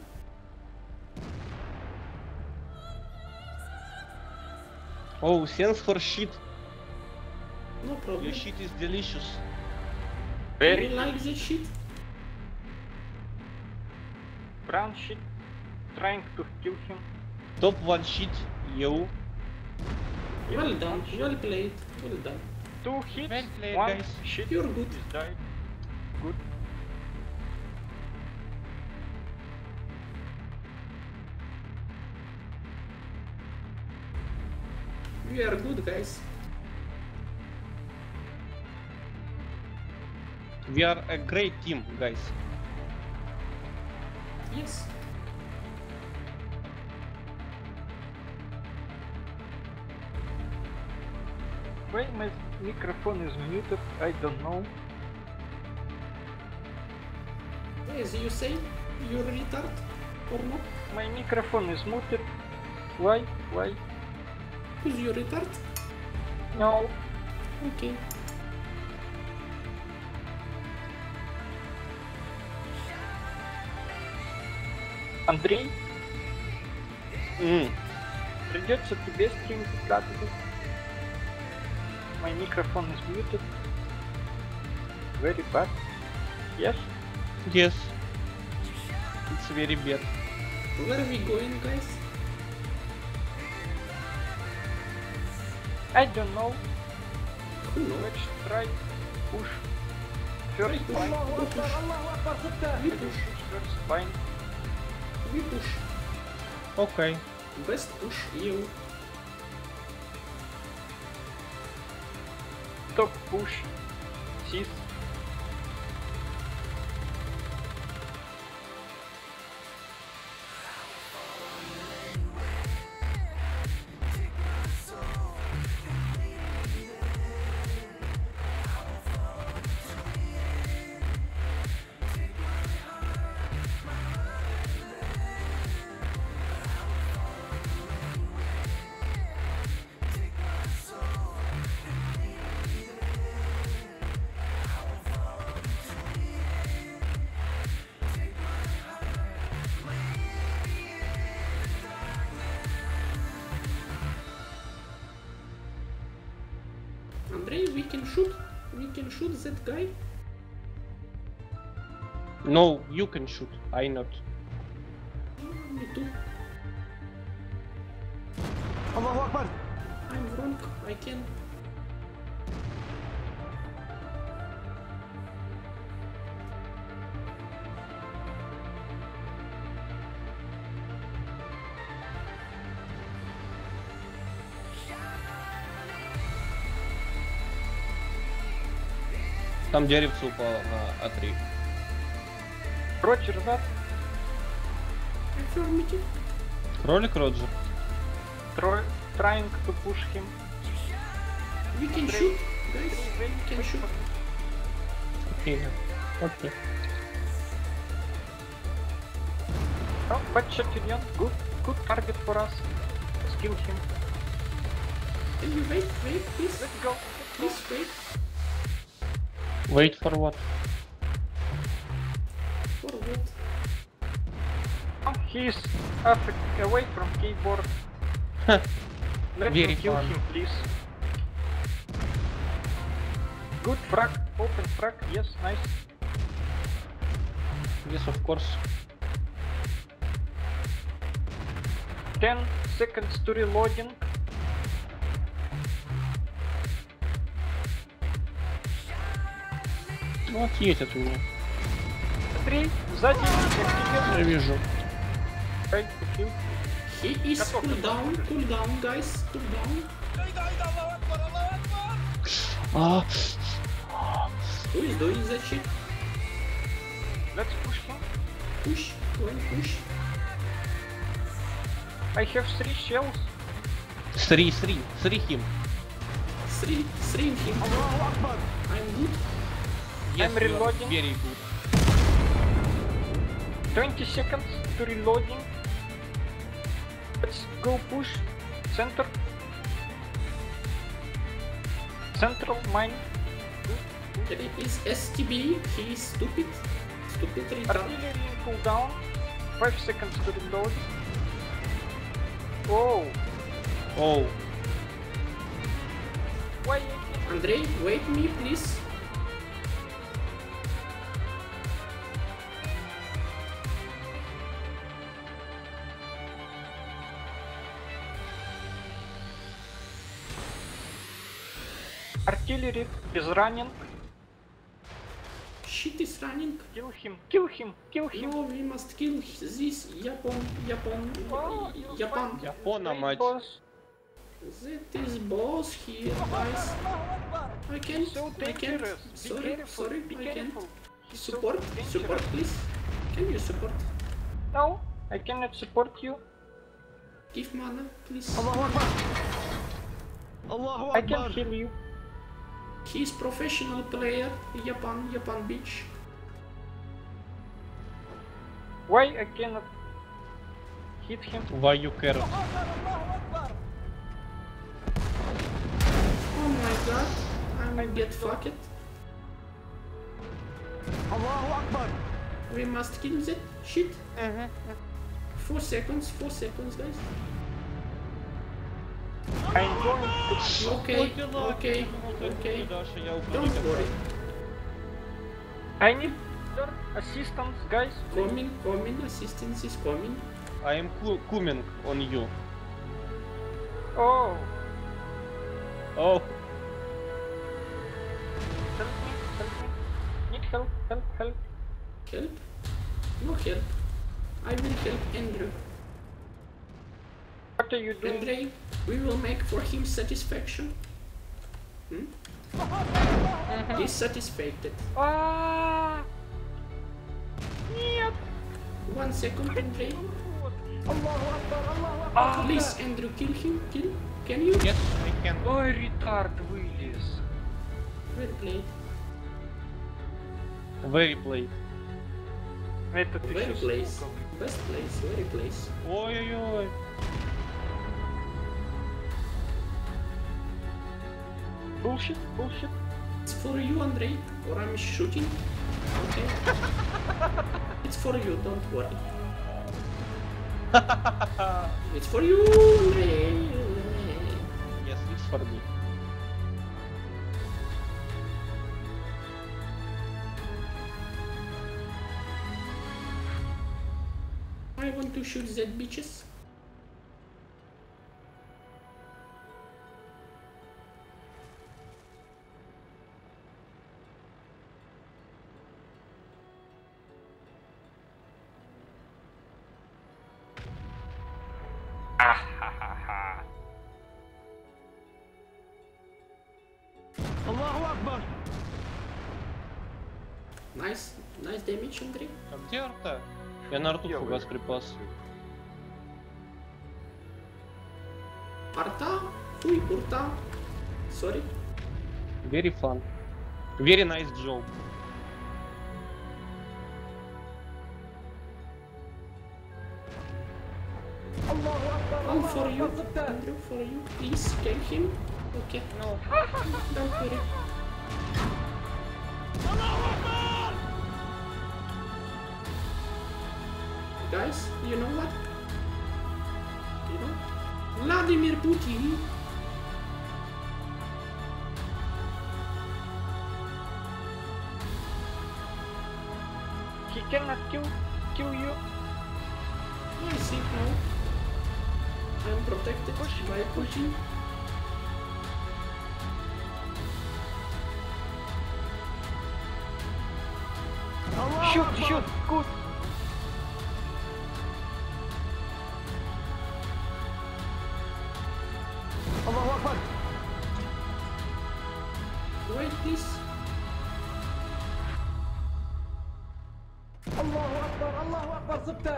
Speaker 3: Oh, thanks for shit.
Speaker 2: No problem.
Speaker 3: Your shit is delicious.
Speaker 1: Very
Speaker 2: You like that shit?
Speaker 1: brown shit. Trying to kill him.
Speaker 3: Top 1 shit, yo.
Speaker 2: Well done. Well played. Well done.
Speaker 1: 2 hits,
Speaker 3: Well played,
Speaker 1: 1
Speaker 3: guys.
Speaker 1: shit.
Speaker 2: You're good.
Speaker 1: Is died. Good.
Speaker 2: We are good, guys.
Speaker 3: We are a great team, guys.
Speaker 2: Yes.
Speaker 1: Why my microphone is muted? I don't know.
Speaker 2: As you say, you're retard or not?
Speaker 1: My microphone is muted. Why? Why?
Speaker 2: Because you're retard?
Speaker 1: No.
Speaker 2: Okay.
Speaker 1: Андрей,
Speaker 3: М.
Speaker 1: придется тебе стрим закладывать. My microphone is muted. Very bad. Yes?
Speaker 3: Yes. It's very bad.
Speaker 2: Where are we going, guys?
Speaker 1: I don't know.
Speaker 2: Who knows?
Speaker 1: Let's try push. First
Speaker 2: Push.
Speaker 1: line.
Speaker 2: Go push.
Speaker 6: الله أكبر ستة.
Speaker 2: We push.
Speaker 1: First line.
Speaker 2: We push.
Speaker 3: Okay.
Speaker 2: Best push you.
Speaker 1: Top push. Sis.
Speaker 2: Andrei, we can shoot. We can shoot that guy.
Speaker 3: No, you can shoot. I not.
Speaker 2: Me too.
Speaker 6: الله أكبر.
Speaker 2: I'm wrong. I can.
Speaker 3: Там деревце упало на А3.
Speaker 1: Roger that.
Speaker 2: Affirmative.
Speaker 3: Кролик Роджер.
Speaker 1: Trying to push him.
Speaker 2: We can shoot, guys. We can shoot.
Speaker 3: Окей. Окей.
Speaker 1: Oh, but Chatillon, good target for us. Kill him.
Speaker 2: Can you wait, please?
Speaker 1: Let's go.
Speaker 2: Please wait.
Speaker 3: Wait for what?
Speaker 2: For what?
Speaker 1: Oh, he is away from keyboard. Let
Speaker 3: Very
Speaker 1: me kill
Speaker 3: fun.
Speaker 1: him, please. Good frag, open frag, yes, nice.
Speaker 3: Yes, of course.
Speaker 1: 10 seconds to reloading.
Speaker 3: Ну, отъедет от меня.
Speaker 1: 3, сзади,
Speaker 3: Я вижу.
Speaker 1: try to kill.
Speaker 2: He is cool down, guys. Cool down.
Speaker 3: А,
Speaker 2: Who is doing that shit?
Speaker 1: Let's push him.
Speaker 2: Push. Go and push.
Speaker 1: I have 3 shells.
Speaker 3: Three him.
Speaker 2: Stream him. I'm good.
Speaker 3: Yes,
Speaker 1: I'm
Speaker 3: you are
Speaker 1: reloading.
Speaker 3: very good.
Speaker 1: 20 seconds to reloading. Let's go push. Center. Central mine.
Speaker 2: There is STB. He is stupid. Stupid retard.
Speaker 1: Artillery in cooldown. 5 seconds to reload. Oh,
Speaker 3: Оу.
Speaker 1: why?
Speaker 2: Andrei, wait me, please.
Speaker 1: Artillery is running.
Speaker 2: Shit is running.
Speaker 1: Kill him, kill him, kill him.
Speaker 2: No, we must kill this Japan.
Speaker 1: Oh,
Speaker 2: Japan.
Speaker 3: Япона,
Speaker 1: Great
Speaker 3: мать.
Speaker 1: boss.
Speaker 2: That is boss here, guys. I can't.
Speaker 1: So
Speaker 2: I can't.
Speaker 1: dangerous. Be
Speaker 2: Sorry,
Speaker 1: careful,
Speaker 2: sorry,
Speaker 1: be
Speaker 2: I can't.
Speaker 1: careful. He's so
Speaker 2: Support,
Speaker 1: dangerous.
Speaker 2: support, please. Can you support?
Speaker 1: No, I cannot support you.
Speaker 2: Give mana, please.
Speaker 6: الله أكبر. الله
Speaker 1: I can
Speaker 6: أكبر.
Speaker 1: heal you.
Speaker 2: He's professional player. Japan bitch.
Speaker 1: Why I cannot hit him?
Speaker 3: Why you care?
Speaker 2: Oh my god. I'm get fucked.
Speaker 6: Allahu Akbar.
Speaker 2: We must kill that shit. 4 seconds, guys.
Speaker 1: I'm going to...
Speaker 2: Okay.
Speaker 3: Даша, я
Speaker 2: Don't worry.
Speaker 1: I need assistance, guys.
Speaker 2: Coming. Assistance is coming.
Speaker 3: I am coming on you.
Speaker 1: Oh,
Speaker 3: Oh,
Speaker 1: help me. Need help.
Speaker 2: Help? No help. I will help Andrew.
Speaker 1: What are you doing?
Speaker 2: Andre, we will make for him satisfaction. Dissatisfied.
Speaker 1: Ah! Нет!
Speaker 2: 1 second, Andre.
Speaker 6: Allahu Akbar. Allahu Akbar.
Speaker 2: Please, Andrew, kill him. Can you?
Speaker 3: yes, I can.
Speaker 1: Ой, ретард вылез.
Speaker 2: Well played.
Speaker 3: Very play.
Speaker 1: Этот
Speaker 2: Very
Speaker 1: еще
Speaker 2: place.
Speaker 1: сука.
Speaker 2: Best place. Very place.
Speaker 3: Ой-ой-ой.
Speaker 1: Bullshit.
Speaker 2: It's for you, Andre. Or I'm shooting. Okay. It's for you. Don't worry. It's for you, Andre.
Speaker 3: Yes, it's for me.
Speaker 2: I want to shoot that bitches.
Speaker 6: Allahu Akbar.
Speaker 2: Nice damage, Andre.
Speaker 3: А где арта? Я на арту фугас припас.
Speaker 2: Арта? Фуй, урта. Sorry.
Speaker 3: Very fun. Very nice job.
Speaker 6: Allahu Akbar.
Speaker 2: All for
Speaker 6: Allahu
Speaker 2: you,
Speaker 6: Akbar. Zibda.
Speaker 2: Andrew, for you. Please kill him. Okay.
Speaker 3: No.
Speaker 2: Don't worry. Guys, you know what? You know? Vladimir Putin.
Speaker 1: He cannot kill you.
Speaker 2: I think now I'm protected by Putin.
Speaker 6: Allahu
Speaker 1: Shoot,
Speaker 6: Akbar.
Speaker 1: shoot, good.
Speaker 6: Allahu Akbar.
Speaker 2: Wait, this.
Speaker 6: Allahu Akbar. Allahu Akbar. Zibda.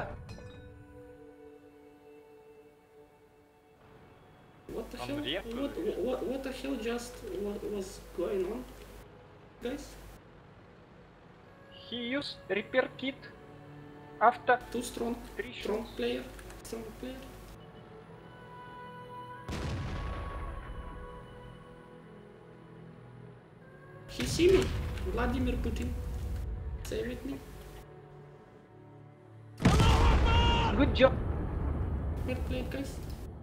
Speaker 2: What the hell? What the hell just was going on, guys?
Speaker 1: He used repair kit after
Speaker 2: Too strong,
Speaker 1: 3
Speaker 2: strong
Speaker 1: shots.
Speaker 2: player, strong player. He see me, Vladimir Putin. Say with me.
Speaker 1: Good job.
Speaker 2: Well played, guys.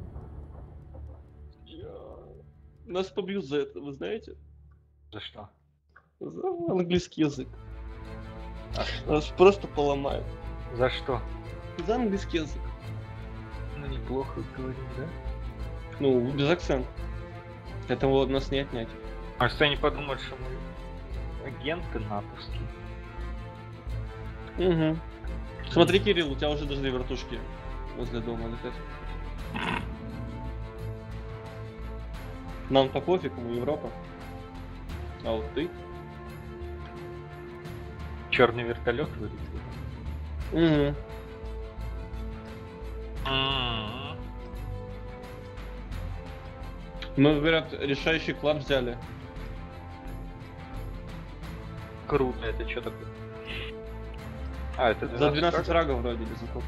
Speaker 3: Нас побьют за это, вы знаете?
Speaker 1: За что?
Speaker 3: За английский язык. Нас просто поломают.
Speaker 1: За что?
Speaker 3: За английский язык.
Speaker 1: Ну неплохо говорим, да?
Speaker 3: Ну, без акцента. Этого от нас не отнять.
Speaker 1: А что они подумают, что мы агенты натовские?
Speaker 3: Угу. Смотри, Кирилл, у тебя уже даже вертушки возле дома летят. Нам-то пофиг, мы Европа. А вот ты?
Speaker 1: Черный вертолет вылетел.
Speaker 3: Угу. Мы, говорят, решающий клаб взяли.
Speaker 1: Круто, это что такое? А, это
Speaker 3: За 12
Speaker 1: фрагов?
Speaker 3: фрагов вроде без закупки.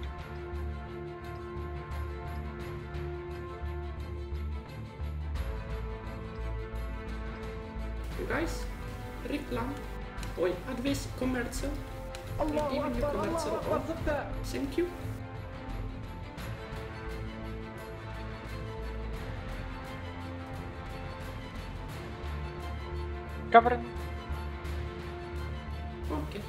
Speaker 2: Guys, реклам. Ой, advice commercial.
Speaker 6: الله
Speaker 2: Giving you
Speaker 6: اكبر الله
Speaker 2: commercial.
Speaker 6: اكبر ستة.
Speaker 2: Thank you.
Speaker 1: Covering.
Speaker 2: Okay.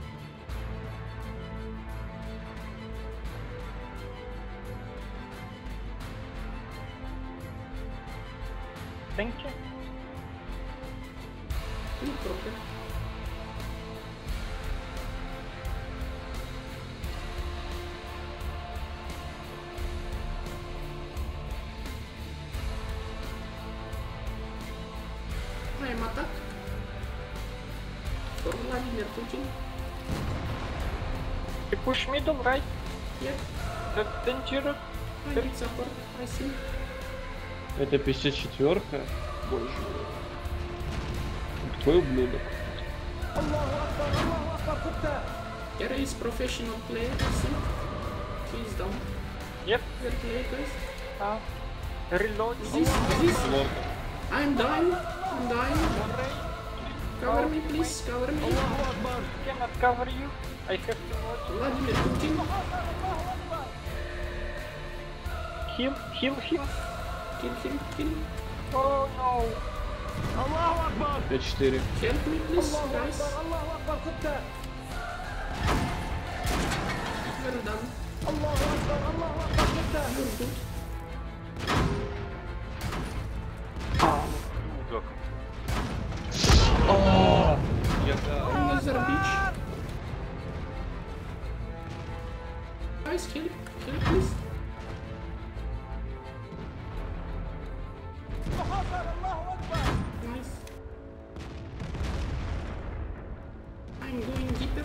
Speaker 1: Thank you.
Speaker 2: No problem. I am attack for Vladimir Putin.
Speaker 1: You push middle, right?
Speaker 2: Yep,
Speaker 1: That's dangerous.
Speaker 2: I need support, I think.
Speaker 3: Это 54-ка? Боже. Твой ублюдок.
Speaker 6: الله اكبر الله اكبر ستة.
Speaker 2: Here is professional player, I think. He is down.
Speaker 1: Yep.
Speaker 2: We're play, guys.
Speaker 1: Reload.
Speaker 2: This.
Speaker 3: Лорд.
Speaker 2: I'm dying. I'm dying. Cover me, please. Cover me.
Speaker 1: Cannot cover you. I have to watch.
Speaker 2: Vladimir Putin.
Speaker 1: Heal him.
Speaker 2: Kill him. Kill.
Speaker 1: Oh no.
Speaker 3: 5-4.
Speaker 2: Help me, please, guys.
Speaker 6: الله اكبر ستة.
Speaker 2: We're done.
Speaker 6: الله اكبر ستة.
Speaker 2: You're good. Another beach. Guys, help. Help, please. Nice. I'm going deeper.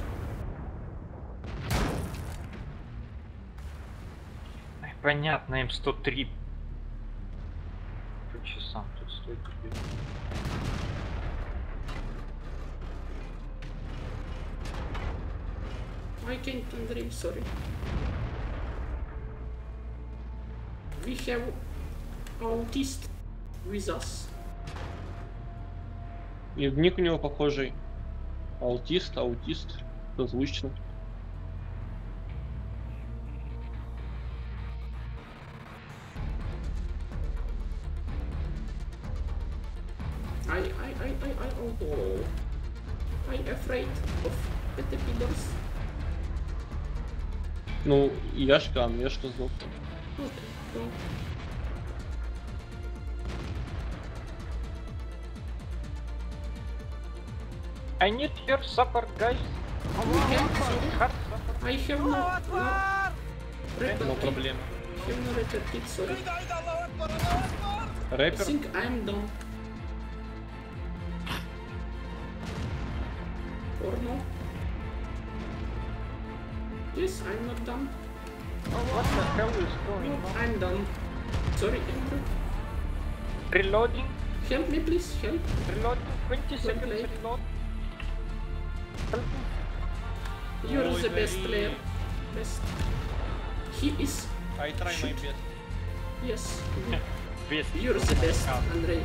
Speaker 1: Понятно, М103. По часам тут стоит.
Speaker 2: I can't dream, sorry. We have autist with us.
Speaker 3: И ник у него похожий. Аутист, созвучно.
Speaker 2: Oh. I afraid of caterpillars.
Speaker 3: Ну, Яшка сдох.
Speaker 2: Okay, go.
Speaker 1: I need your support, guys.
Speaker 2: Okay, sorry.
Speaker 1: Hard support.
Speaker 2: I have no record
Speaker 3: No
Speaker 2: kit.
Speaker 3: проблем.
Speaker 2: Have no record kit, sorry. I
Speaker 3: Рэпер.
Speaker 2: think I'm done. Or no? Yes, I'm not done.
Speaker 1: What the hell is going
Speaker 2: No,
Speaker 1: on?
Speaker 2: I'm done. Sorry, Andrew.
Speaker 1: Reloading.
Speaker 2: Help me, please. Help.
Speaker 1: Reloading. 20 seconds
Speaker 2: play.
Speaker 1: reload. Help me.
Speaker 2: You're
Speaker 3: Ой,
Speaker 2: the best
Speaker 3: гори.
Speaker 2: player. Best. He is.
Speaker 3: I try my
Speaker 2: Shoot.
Speaker 3: best.
Speaker 2: Yes.
Speaker 1: Best.
Speaker 2: You're the best, Andrei.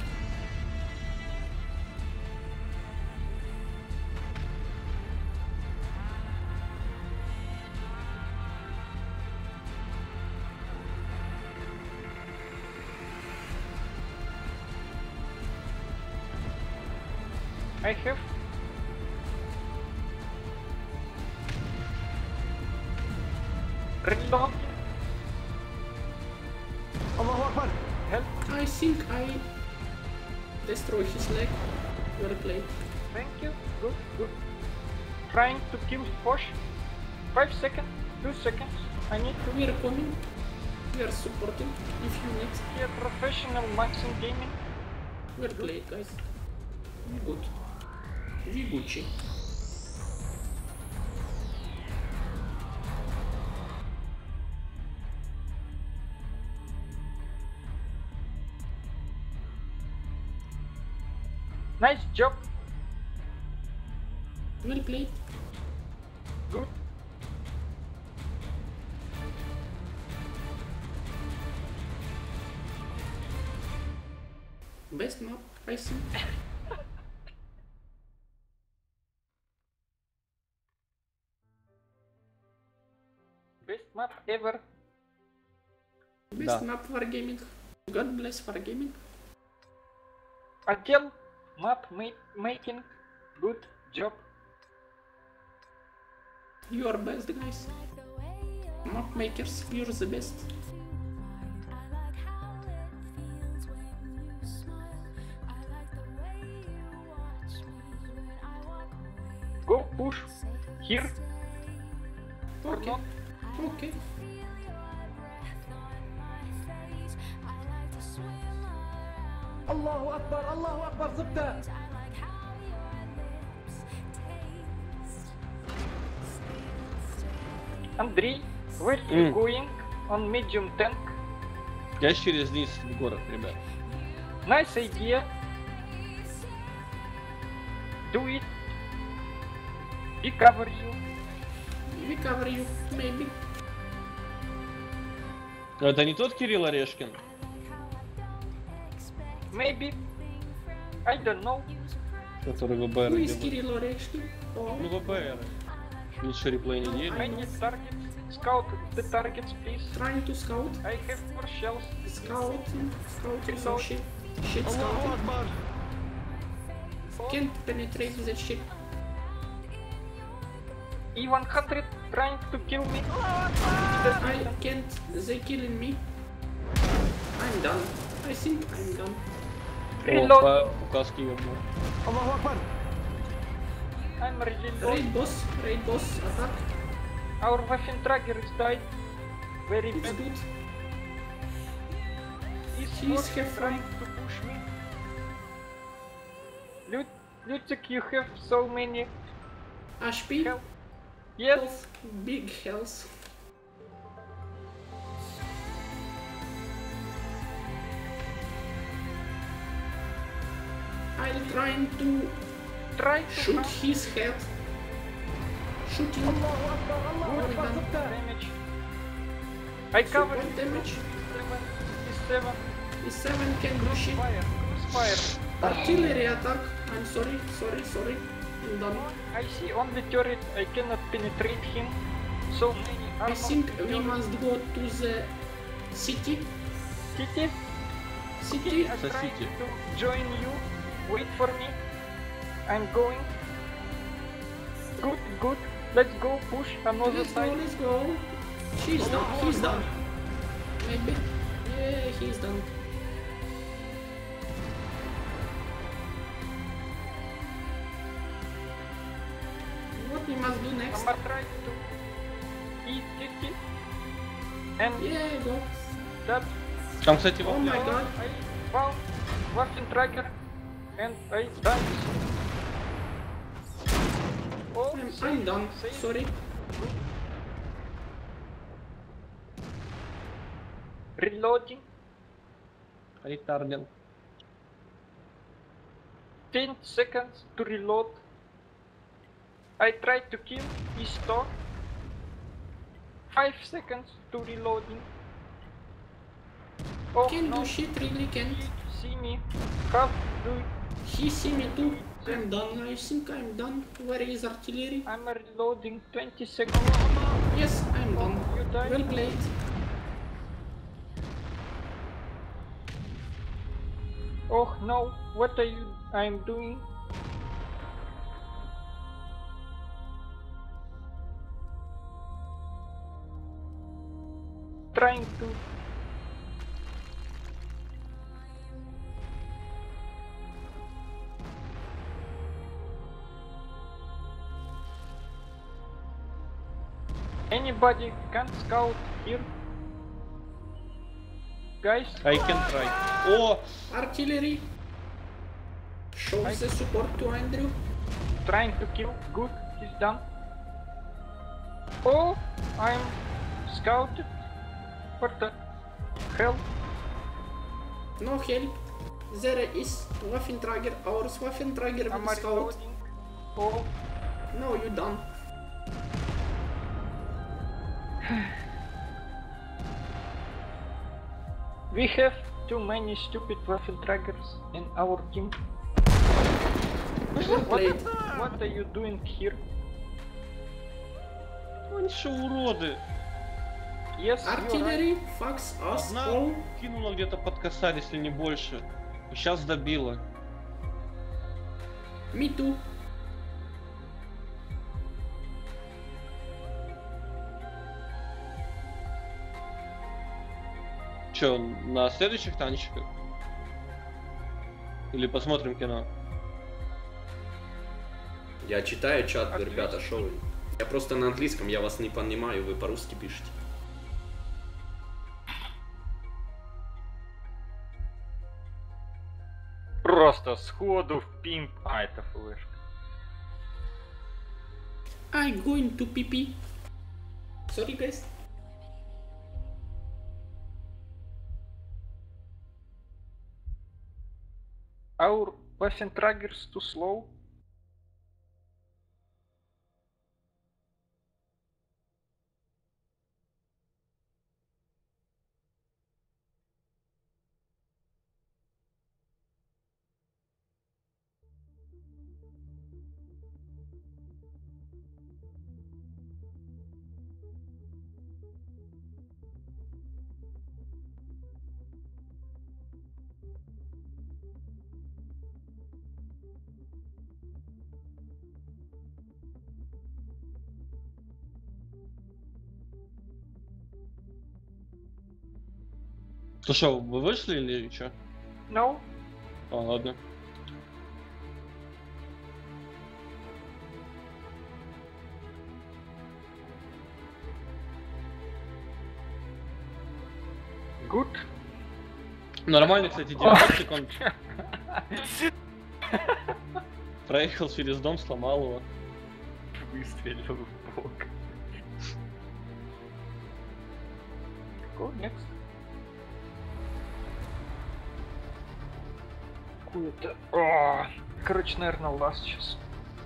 Speaker 1: I have. Reload.
Speaker 6: الله اكبر.
Speaker 1: Help.
Speaker 2: I think I destroy his leg. Well played.
Speaker 1: Thank you. Good. Trying to kill Posh. 5 seconds. 2 seconds. I need to
Speaker 2: We are coming. We are supporting if you need.
Speaker 1: be a professional Maxim Gaming.
Speaker 2: Well played, guys. Good. We Gucci.
Speaker 1: Nice job.
Speaker 2: Well played.
Speaker 1: Good.
Speaker 2: Best map, I think.
Speaker 1: Best map ever.
Speaker 2: Best map for gaming. God bless for gaming.
Speaker 1: Adel, map making. Good job.
Speaker 2: You are best, guys. Map makers, you're the best.
Speaker 1: Go push. Here. Or
Speaker 2: Okay.
Speaker 1: not.
Speaker 2: Okay.
Speaker 6: الله اكبر الله اكبر زبده.
Speaker 1: Андрей, where you going? On medium tank.
Speaker 3: Я через низ в город, ребят.
Speaker 1: Nice idea. Do it. We cover you.
Speaker 2: We cover you, maybe.
Speaker 3: Это не тот Кирилл Орешкин?
Speaker 1: Maybe. I don't know.
Speaker 3: Который ВБР
Speaker 2: Who is
Speaker 3: делает.
Speaker 2: Kirill Oreshkin? Oh,
Speaker 3: Ну ВБР. Лучший реплей недели.
Speaker 1: I need targets. Scout the targets, please.
Speaker 2: trying to scout.
Speaker 1: I have 4 shells.
Speaker 2: Scouting some
Speaker 1: Reload.
Speaker 2: shit. Shit scouting. Can't penetrate the ship.
Speaker 1: E100 trying to kill me.
Speaker 2: I can't. They killing me. I'm done. I think I'm done.
Speaker 1: Reload.
Speaker 3: Опа, указки ёбну.
Speaker 6: الله اكبر.
Speaker 1: I'm reloading.
Speaker 2: Raid boss, attack.
Speaker 1: Our Waffentrager is died. Very
Speaker 2: It's
Speaker 1: bad.
Speaker 2: good.
Speaker 1: He's
Speaker 2: He's have
Speaker 1: trying to push me. Lutek, you have so many
Speaker 2: HP.
Speaker 1: health. Yes.
Speaker 2: Health. Big health. I'm trying to
Speaker 1: Try to
Speaker 2: shoot
Speaker 1: come.
Speaker 2: his head. Shooting.
Speaker 6: الله اكبر الله
Speaker 2: Well
Speaker 6: اكبر
Speaker 2: done.
Speaker 6: زبده.
Speaker 1: Damage. I covered
Speaker 2: One damage.
Speaker 1: 7.
Speaker 2: Is 7 can do shit.
Speaker 1: Fire. Crossfire.
Speaker 2: Artillery attack. I'm sorry. I'm done.
Speaker 1: I see on the turret. I cannot penetrate him. So many
Speaker 2: I
Speaker 1: armor.
Speaker 2: think we must go to the city.
Speaker 1: City.
Speaker 2: City.
Speaker 1: I'm
Speaker 3: The
Speaker 1: trying
Speaker 3: city.
Speaker 1: to join you. Wait for me. I'm going. Good. Let's go push another side.
Speaker 2: Let's go. He's done. Maybe. Yeah, he's done. What we must do next?
Speaker 1: I'm gonna try to eat it. And
Speaker 2: Yeah, go.
Speaker 1: that
Speaker 3: Там, кстати,
Speaker 2: Oh my god.
Speaker 1: I found Waffentrager and I died. Oh,
Speaker 2: I'm done.
Speaker 1: save.
Speaker 2: Sorry.
Speaker 1: Reloading.
Speaker 3: Ретарден.
Speaker 1: 10 seconds to reload. I tried to kill Isto. 5 seconds to reloading. Oh
Speaker 2: Can't
Speaker 1: no,
Speaker 2: do shit, really can't.
Speaker 1: he see me. How do
Speaker 2: He see me too. I'm done. I think I'm done. Where is artillery?
Speaker 1: I'm reloading 20 seconds.
Speaker 2: Yes, I'm done.
Speaker 1: You died.
Speaker 2: Well played.
Speaker 1: Oh no, what are you I'm doing? Trying to anybody can scout here? Guys,
Speaker 3: I can try. О!
Speaker 2: Artillery. Show the support to Andrew.
Speaker 1: trying to kill. Good, he's done. Oh, I'm scouted. What the hell?
Speaker 2: No help. There is Waffentrager. Our Waffentrager
Speaker 1: I'm
Speaker 2: will scout.
Speaker 1: reloading. Oh,
Speaker 2: No, you done.
Speaker 1: We have too many stupid Waffentraggers in our team.
Speaker 2: Well played.
Speaker 1: What are you doing here?
Speaker 3: Они что, уроды?
Speaker 1: Yes, you're right.
Speaker 2: Artillery fucks us
Speaker 3: Одна
Speaker 2: all.
Speaker 3: кинула где-то под косарь, если не больше. Сейчас добила.
Speaker 2: Me too.
Speaker 3: Че, на следующих танчиках? Или посмотрим кино?
Speaker 2: Я читаю чат,
Speaker 1: Отлично.
Speaker 2: ребята, шо вы? Я просто на английском, я вас не понимаю, вы по-русски пишете.
Speaker 1: Просто сходу в пимп. А, это флешка.
Speaker 2: I'm going to pee. Sorry, guys.
Speaker 1: Our Waffentraggers too slow.
Speaker 3: То что, вы вышли или что?
Speaker 1: No.
Speaker 3: А, ладно.
Speaker 1: Good.
Speaker 3: Нормально, кстати, 90 секунд. Проехал через дом, сломал его.
Speaker 1: Выстрелил в бок. Go next. Какую-то... Короче, наверное, ласт сейчас.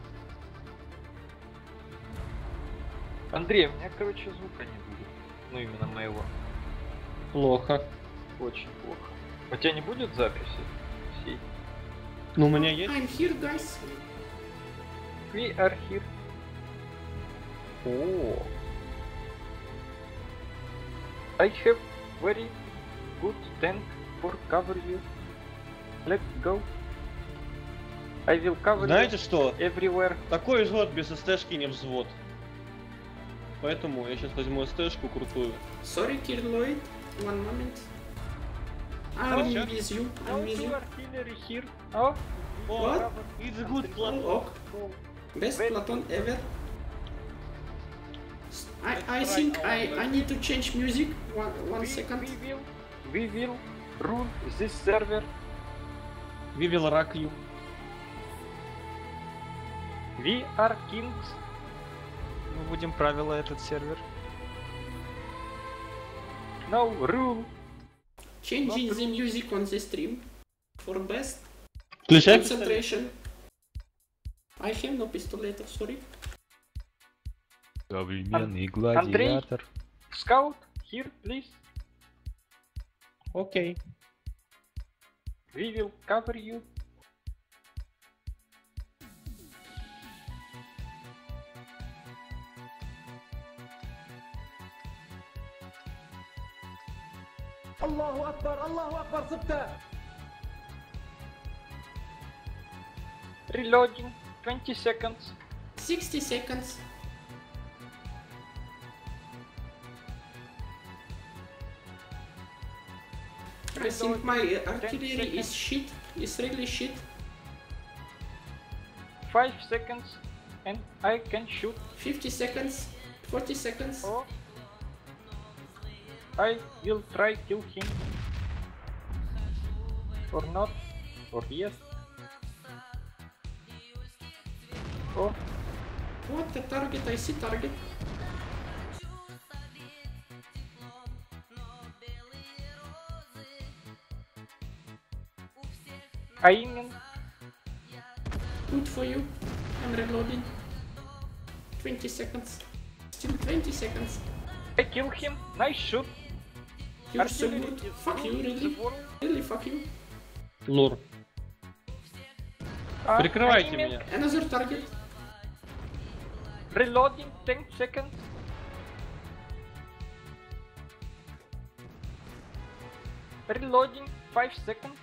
Speaker 1: Андрей, у меня, короче, звука не будет. Ну, именно моего.
Speaker 3: Плохо.
Speaker 1: Очень плохо. У тебя не будет записи всей?
Speaker 3: Ну, у меня есть.
Speaker 2: I'm here, guys.
Speaker 1: We are here.
Speaker 3: О,
Speaker 1: I have very good tank for cover you. Let's go. I will cover
Speaker 3: знаете
Speaker 1: you
Speaker 3: что?
Speaker 1: everywhere.
Speaker 3: Такой взвод без СТшки не взвод. Поэтому я сейчас возьму СТшку крутую.
Speaker 2: Sorry, Kirloid. One moment. I'm
Speaker 3: Сейчас.
Speaker 2: with you.
Speaker 1: No
Speaker 2: I'm with you.
Speaker 1: artillery here. Oh,
Speaker 2: What?
Speaker 3: It's a good plan.
Speaker 2: Oh, ok. Best Platon ever. I think I need to change music. One second.
Speaker 1: We will rule this server.
Speaker 3: We will rock you.
Speaker 1: We are kings.
Speaker 4: Мы будем правила этот сервер.
Speaker 1: No rule.
Speaker 2: Changing the music on the stream for best
Speaker 3: Включай.
Speaker 2: concentration. I have no pistolator, sorry.
Speaker 4: Современный
Speaker 1: Андрей?
Speaker 4: гладиатор.
Speaker 1: Scout, here, please.
Speaker 3: Окей.
Speaker 1: We will cover you.
Speaker 6: الله أكبر الله أكبر سبته.
Speaker 1: Reloading. 20 seconds.
Speaker 2: 60 seconds. I think my artillery is shit. Is really shit.
Speaker 1: 5 seconds. And I can shoot.
Speaker 2: 50 seconds. 40 seconds.
Speaker 1: Oh. I will try kill him. Or not. Or yes. Oh.
Speaker 2: What the target? I see target.
Speaker 1: Aiming.
Speaker 2: Good for you. I'm reloading. 20 seconds. Still 20 seconds.
Speaker 1: I kill him. Nice shoot.
Speaker 2: You're so
Speaker 1: Artillery
Speaker 2: good.
Speaker 1: is
Speaker 2: Fuck you,
Speaker 1: wrong in the
Speaker 2: really.
Speaker 1: world.
Speaker 2: Really, fuck you.
Speaker 3: Лур. Прикрывайте
Speaker 1: Aiming.
Speaker 3: меня.
Speaker 2: Another target.
Speaker 1: Reloading 10 seconds. Reloading 5 seconds.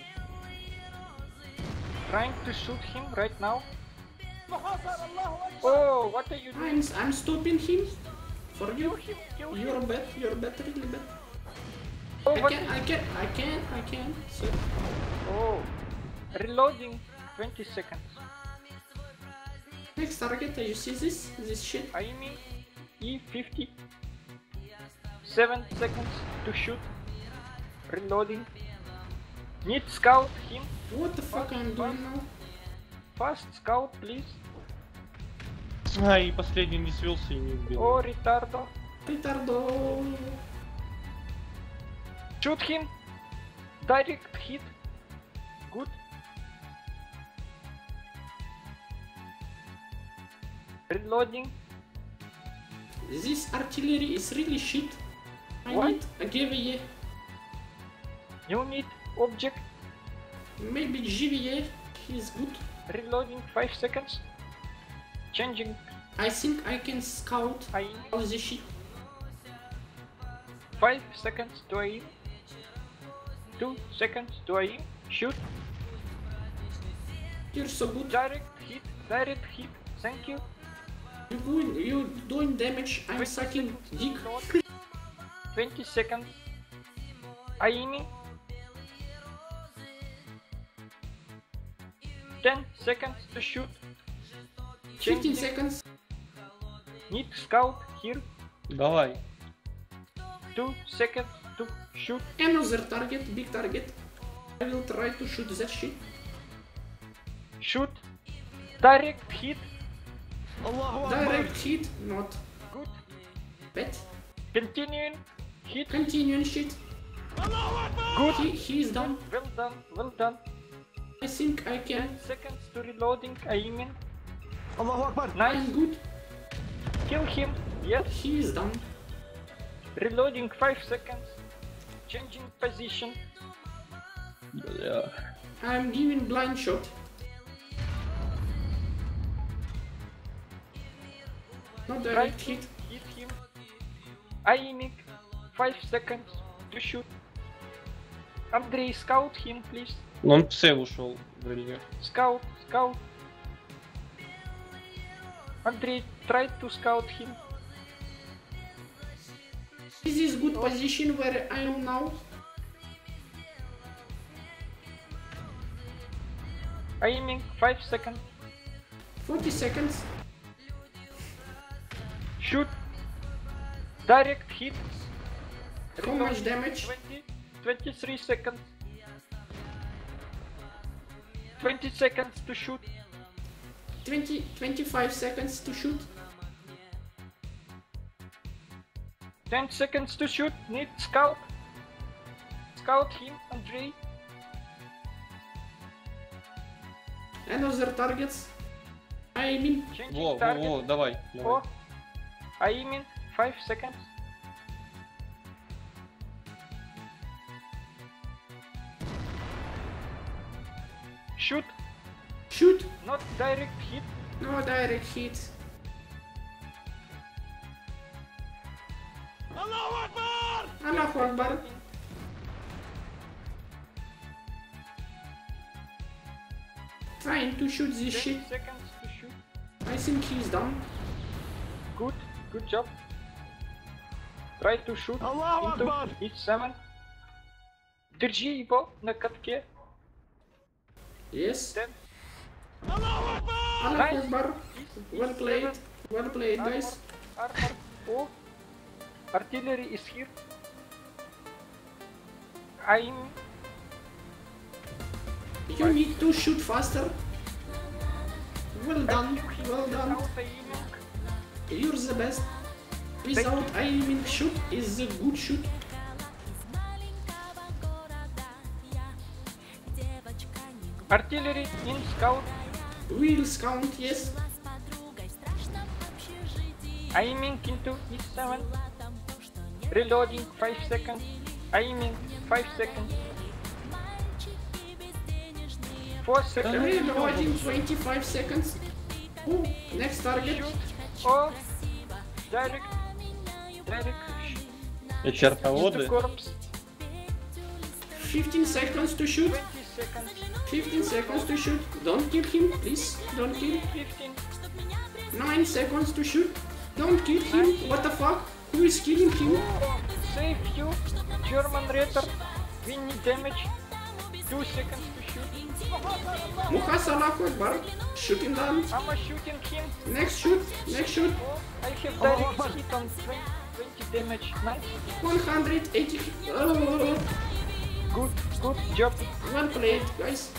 Speaker 1: Trying to shoot him right now. Oh, what are you doing?
Speaker 2: I'm stopping him. For
Speaker 1: Kill
Speaker 2: you.
Speaker 1: him, kill him.
Speaker 2: You're bad. You're bad, really bad.
Speaker 1: Oh,
Speaker 2: I
Speaker 1: what?
Speaker 2: can. So,
Speaker 1: Oh, reloading 20 seconds.
Speaker 2: next target, you see this? This shit?
Speaker 1: Aiming E50. 7 seconds to shoot. Reloading. Need scout him.
Speaker 2: What the fuck I'm doing now?
Speaker 1: Fast scout, please.
Speaker 3: А, и последний не свелся и не убил.
Speaker 1: Oh, retardo.
Speaker 2: Retardo.
Speaker 1: Shoot him. Direct hit. Good. Reloading.
Speaker 2: This artillery is really shit. I
Speaker 1: What?
Speaker 2: need a GVA.
Speaker 1: You need object.
Speaker 2: Maybe GVA is good.
Speaker 1: Reloading 5 seconds. Changing
Speaker 2: I think I can scout
Speaker 1: aim.
Speaker 2: all this shit.
Speaker 1: 5 seconds to aim. 2 seconds to aim. Shoot.
Speaker 2: You're so good.
Speaker 1: Direct hit. Direct hit. Thank you.
Speaker 2: You're doing damage. I'm
Speaker 1: 20
Speaker 2: sucking
Speaker 1: seconds.
Speaker 2: dick.
Speaker 1: Not. 20 seconds. Aiming. 10 seconds to shoot.
Speaker 2: 15
Speaker 1: Changing.
Speaker 2: seconds.
Speaker 1: Need scout here.
Speaker 3: Давай.
Speaker 1: 2 seconds to shoot.
Speaker 2: Another target, big target. I will try to shoot that shit.
Speaker 1: Shoot. Direct hit.
Speaker 2: Direct hit, not
Speaker 1: Good.
Speaker 2: bad.
Speaker 1: Continuing. Hit.
Speaker 2: Continuing shit.
Speaker 1: Good.
Speaker 2: He is done.
Speaker 1: Well done. Well done.
Speaker 2: I think I can.
Speaker 1: 10 seconds to reloading. Aiming.
Speaker 6: Allahu Akbar.
Speaker 1: Nice.
Speaker 2: I'm good.
Speaker 1: Kill him. Yes.
Speaker 2: He is done.
Speaker 1: Reloading 5 seconds. Changing position.
Speaker 3: Бля.
Speaker 2: I'm giving blind shot. Not
Speaker 1: Try
Speaker 2: direct
Speaker 1: to
Speaker 2: hit.
Speaker 1: hit him. Aiming. 5 seconds to shoot. Андрей, scout him, please.
Speaker 3: Но он в сейв ушел в рельеф.
Speaker 1: Scout, scout. Андрей, try to scout him.
Speaker 2: Is this good position where I am now?
Speaker 1: Aiming 5 seconds.
Speaker 2: 40 seconds.
Speaker 1: Shoot. Direct hit.
Speaker 2: How much damage?
Speaker 1: 23 seconds. 20 seconds to shoot.
Speaker 2: 25 seconds to shoot.
Speaker 1: 10 seconds to shoot. Need scout. Scout him, Andrei.
Speaker 2: Another targets. I mean,
Speaker 1: Changing target.
Speaker 3: Давай.
Speaker 1: Oh. Aiming 5 seconds. Shoot.
Speaker 2: shoot.
Speaker 1: Not direct hit.
Speaker 2: No direct hit. Allahu Akbar. Trying to shoot this
Speaker 1: 10
Speaker 2: shit.
Speaker 1: seconds to shoot.
Speaker 2: I think he's done.
Speaker 1: Good. Good job. Try to shoot
Speaker 6: Allahu
Speaker 1: into
Speaker 6: Akbar.
Speaker 1: each 7. Держи его на катке.
Speaker 2: Yes.
Speaker 1: 10.
Speaker 2: Allahu
Speaker 1: Nice.
Speaker 2: Akbar. Well played. Well played,
Speaker 1: Armor.
Speaker 2: guys.
Speaker 1: Armor. Oh. Artillery is here. I'm
Speaker 2: You need to shoot faster. Well done. Well done.
Speaker 1: without aiming.
Speaker 2: You're the best. Without aiming shoot is a good shoot.
Speaker 1: Artillery in scout.
Speaker 2: We'll count, yes.
Speaker 1: Aiming into E7. Reloading 5 seconds. Aiming 5 seconds. 4 seconds.
Speaker 2: Reloading 25 seconds. Oh, next target.
Speaker 1: Shoot. Oh. Direct.
Speaker 3: И
Speaker 1: Into
Speaker 3: чертоводы.
Speaker 1: corpse.
Speaker 2: 15 seconds to shoot.
Speaker 1: 20 seconds.
Speaker 2: 15 seconds to shoot. Don't kill him, please. Don't kill.
Speaker 1: 15.
Speaker 2: 9 seconds to shoot. Don't kill him. What the fuck? Who is killing him?
Speaker 1: Oh, save you. German Reaper. We need damage. 2 seconds to shoot.
Speaker 2: Muhas Allahu Akbar. Shoot him down.
Speaker 1: I'm shooting him.
Speaker 2: Next shoot. Next shoot.
Speaker 1: Oh, I have direct hit on 20 damage. Nice.
Speaker 2: 180. Oh,
Speaker 1: Good job.
Speaker 2: well played, guys.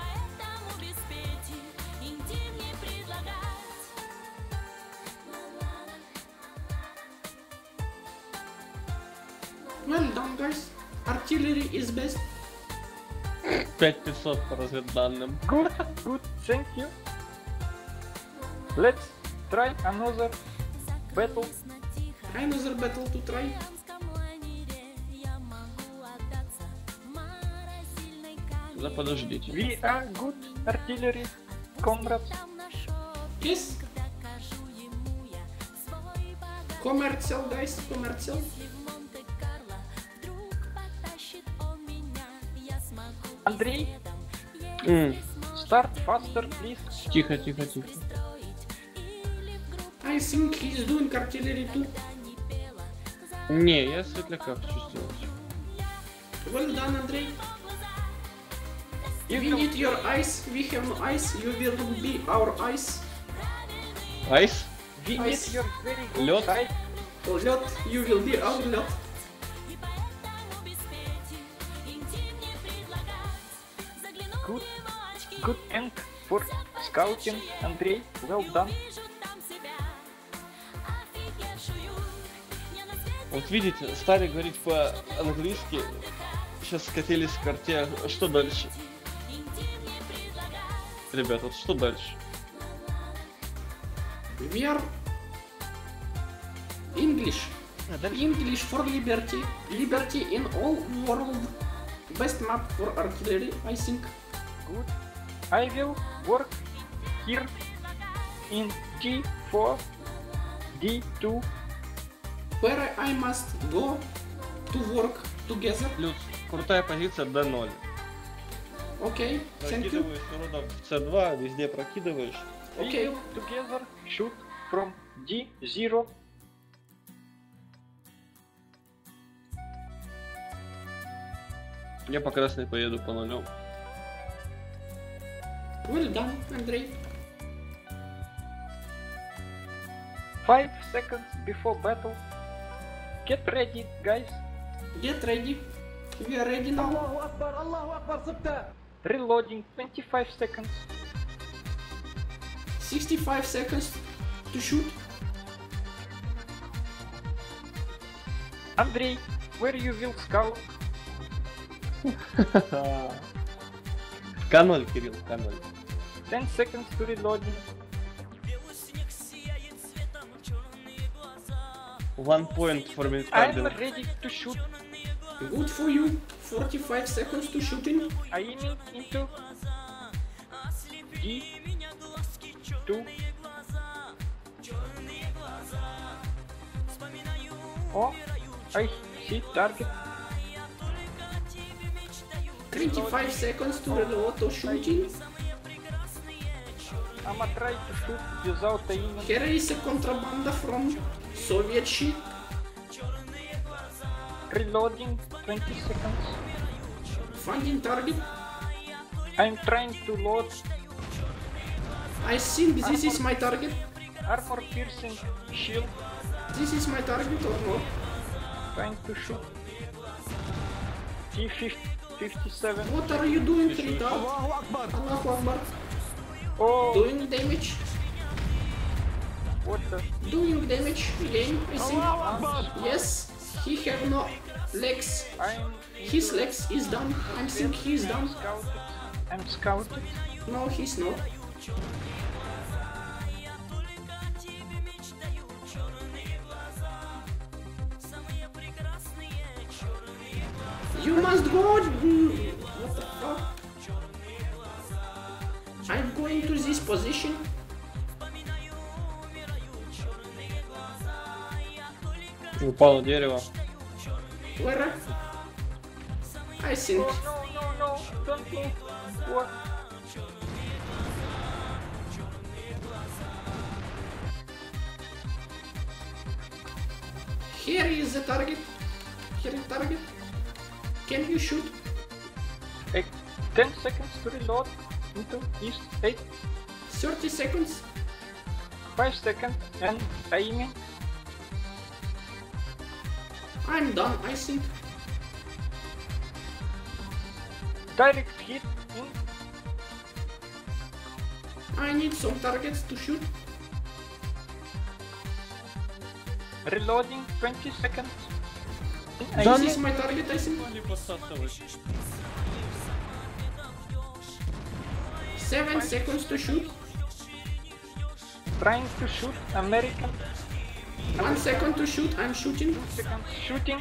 Speaker 2: Well done, guys. Artillery is best.
Speaker 3: 5500 по разведданным.
Speaker 1: Good, thank you. Let's try another battle.
Speaker 2: Another battle to try.
Speaker 3: Да подождите.
Speaker 1: We are good artillery, comrades.
Speaker 2: Yes. Commercial, guys. Commercial.
Speaker 1: Андрей, start faster, please.
Speaker 3: Тихо.
Speaker 2: I think he's doing artillery too.
Speaker 3: Не, я светляка хочу сделать.
Speaker 2: Well done, Andrei.
Speaker 1: You
Speaker 2: We
Speaker 1: will-
Speaker 2: need your eyes. We have no eyes. You will be our eyes.
Speaker 3: Айс?
Speaker 1: We need
Speaker 2: Ice.
Speaker 1: your very good
Speaker 3: Лёд?
Speaker 1: side.
Speaker 2: Lord, you will be our Lord.
Speaker 1: Good end for scouting, Андрей. Well done.
Speaker 3: Вот видите, стали говорить по-английски, сейчас скатились в карте. Что дальше? Ребят, вот что дальше?
Speaker 2: We are English. English for liberty. Liberty in all world. Best map for artillery, I think.
Speaker 1: Good. I will work here in D4, D2.
Speaker 2: Where I must go to work together.
Speaker 3: Плюс крутая позиция D0.
Speaker 2: Okay, thank you.
Speaker 3: Прокидываешь уродов в C2, везде прокидываешь.
Speaker 1: We
Speaker 2: Okay.
Speaker 1: will together shoot from D0.
Speaker 3: Я по красной поеду по нулям.
Speaker 2: Well done, Andrei.
Speaker 1: 5 seconds before battle. Get ready, guys.
Speaker 2: Get ready. We are ready now.
Speaker 6: الله أكبر صبته.
Speaker 1: Reloading 25 seconds.
Speaker 2: 65 seconds to shoot.
Speaker 1: Андрей, where you will scout?
Speaker 3: К0, Кирилл, К0.
Speaker 1: 10 seconds to reloading.
Speaker 3: One point for me.
Speaker 1: I'm ready to shoot.
Speaker 2: Good for you. 45 seconds to shooting.
Speaker 1: Aiming into D2. Oh, I see target.
Speaker 2: 25 seconds to reload or shooting.
Speaker 1: I'ma try to shoot without aiming.
Speaker 2: Here is a contrabanda from Soviet ship.
Speaker 1: Reloading 20 seconds.
Speaker 2: Finding target.
Speaker 1: I'm trying to load
Speaker 2: I think this is my target.
Speaker 1: armor piercing shield.
Speaker 2: This is my target or not?
Speaker 1: Trying to shoot. T57.
Speaker 2: What are you doing, retard?
Speaker 6: الله أكبر.
Speaker 2: Allahu Akbar.
Speaker 1: Oh,
Speaker 2: Doing damage.
Speaker 1: what the?
Speaker 2: Doing damage again, I think.
Speaker 6: الله أكبر.
Speaker 2: Yes, he have no legs.
Speaker 1: I'm
Speaker 2: His legs is done. I think he's done.
Speaker 1: scouted. I'm scouted.
Speaker 2: No, he's not. You must go. What the fuck? I'm going to this position.
Speaker 3: Упало дерево.
Speaker 2: Where? I think.
Speaker 1: No, don't move. What?
Speaker 2: Here is the target. Here is target. Can you shoot?
Speaker 1: 10 seconds to reload into east. 8,
Speaker 2: 30 seconds.
Speaker 1: 5 seconds, and aiming.
Speaker 2: I'm done, I think.
Speaker 1: Direct hit in.
Speaker 2: I need some targets to shoot.
Speaker 1: Reloading 20 seconds.
Speaker 2: This is my target, I think.
Speaker 3: Могли посасывать.
Speaker 2: 7 seconds to shoot.
Speaker 1: Trying to shoot American.
Speaker 2: 1 second to shoot. I'm shooting.
Speaker 1: 2 seconds shooting.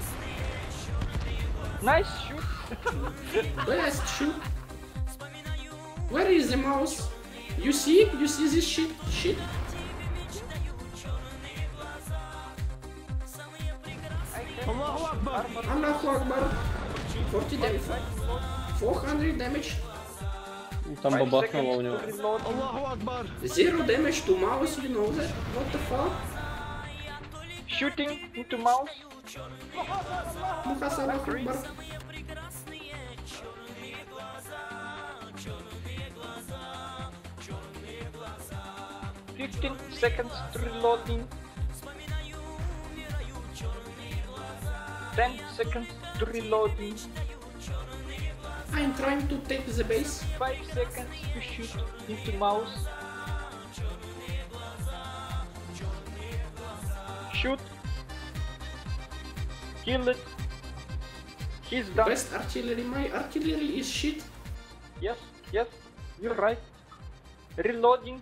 Speaker 1: Nice shoot.
Speaker 2: Best shoot. Where is the mouse? You see? You see this shit? Shit. Allahu Akbar. 40 damage. 400 damage.
Speaker 3: Там
Speaker 1: 5
Speaker 3: бабахнуло у
Speaker 1: seconds
Speaker 3: него.
Speaker 1: to reload.
Speaker 2: 0 damage to mouse, you know that? What the fuck?
Speaker 1: Shooting into mouse.
Speaker 2: Mukhas Allahu Akbar.
Speaker 1: Fifteen seconds to reloading. 10 seconds to reloading.
Speaker 2: I'm trying to take the base.
Speaker 1: 5 seconds to shoot into mouse. Shoot. Kill it. He's done.
Speaker 2: Best artillery. My artillery is shit.
Speaker 1: Yes, you're right. Reloading.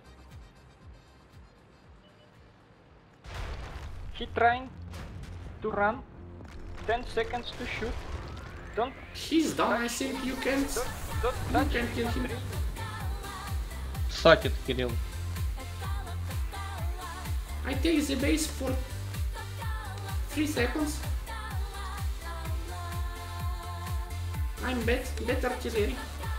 Speaker 1: He trying to run. 10 seconds to shoot. Don't
Speaker 2: He's done. I think you can't. You
Speaker 1: touch
Speaker 2: can kill him.
Speaker 3: Сакет, Кирилл.
Speaker 2: I take the base for 3 seconds. I'm bad artillery.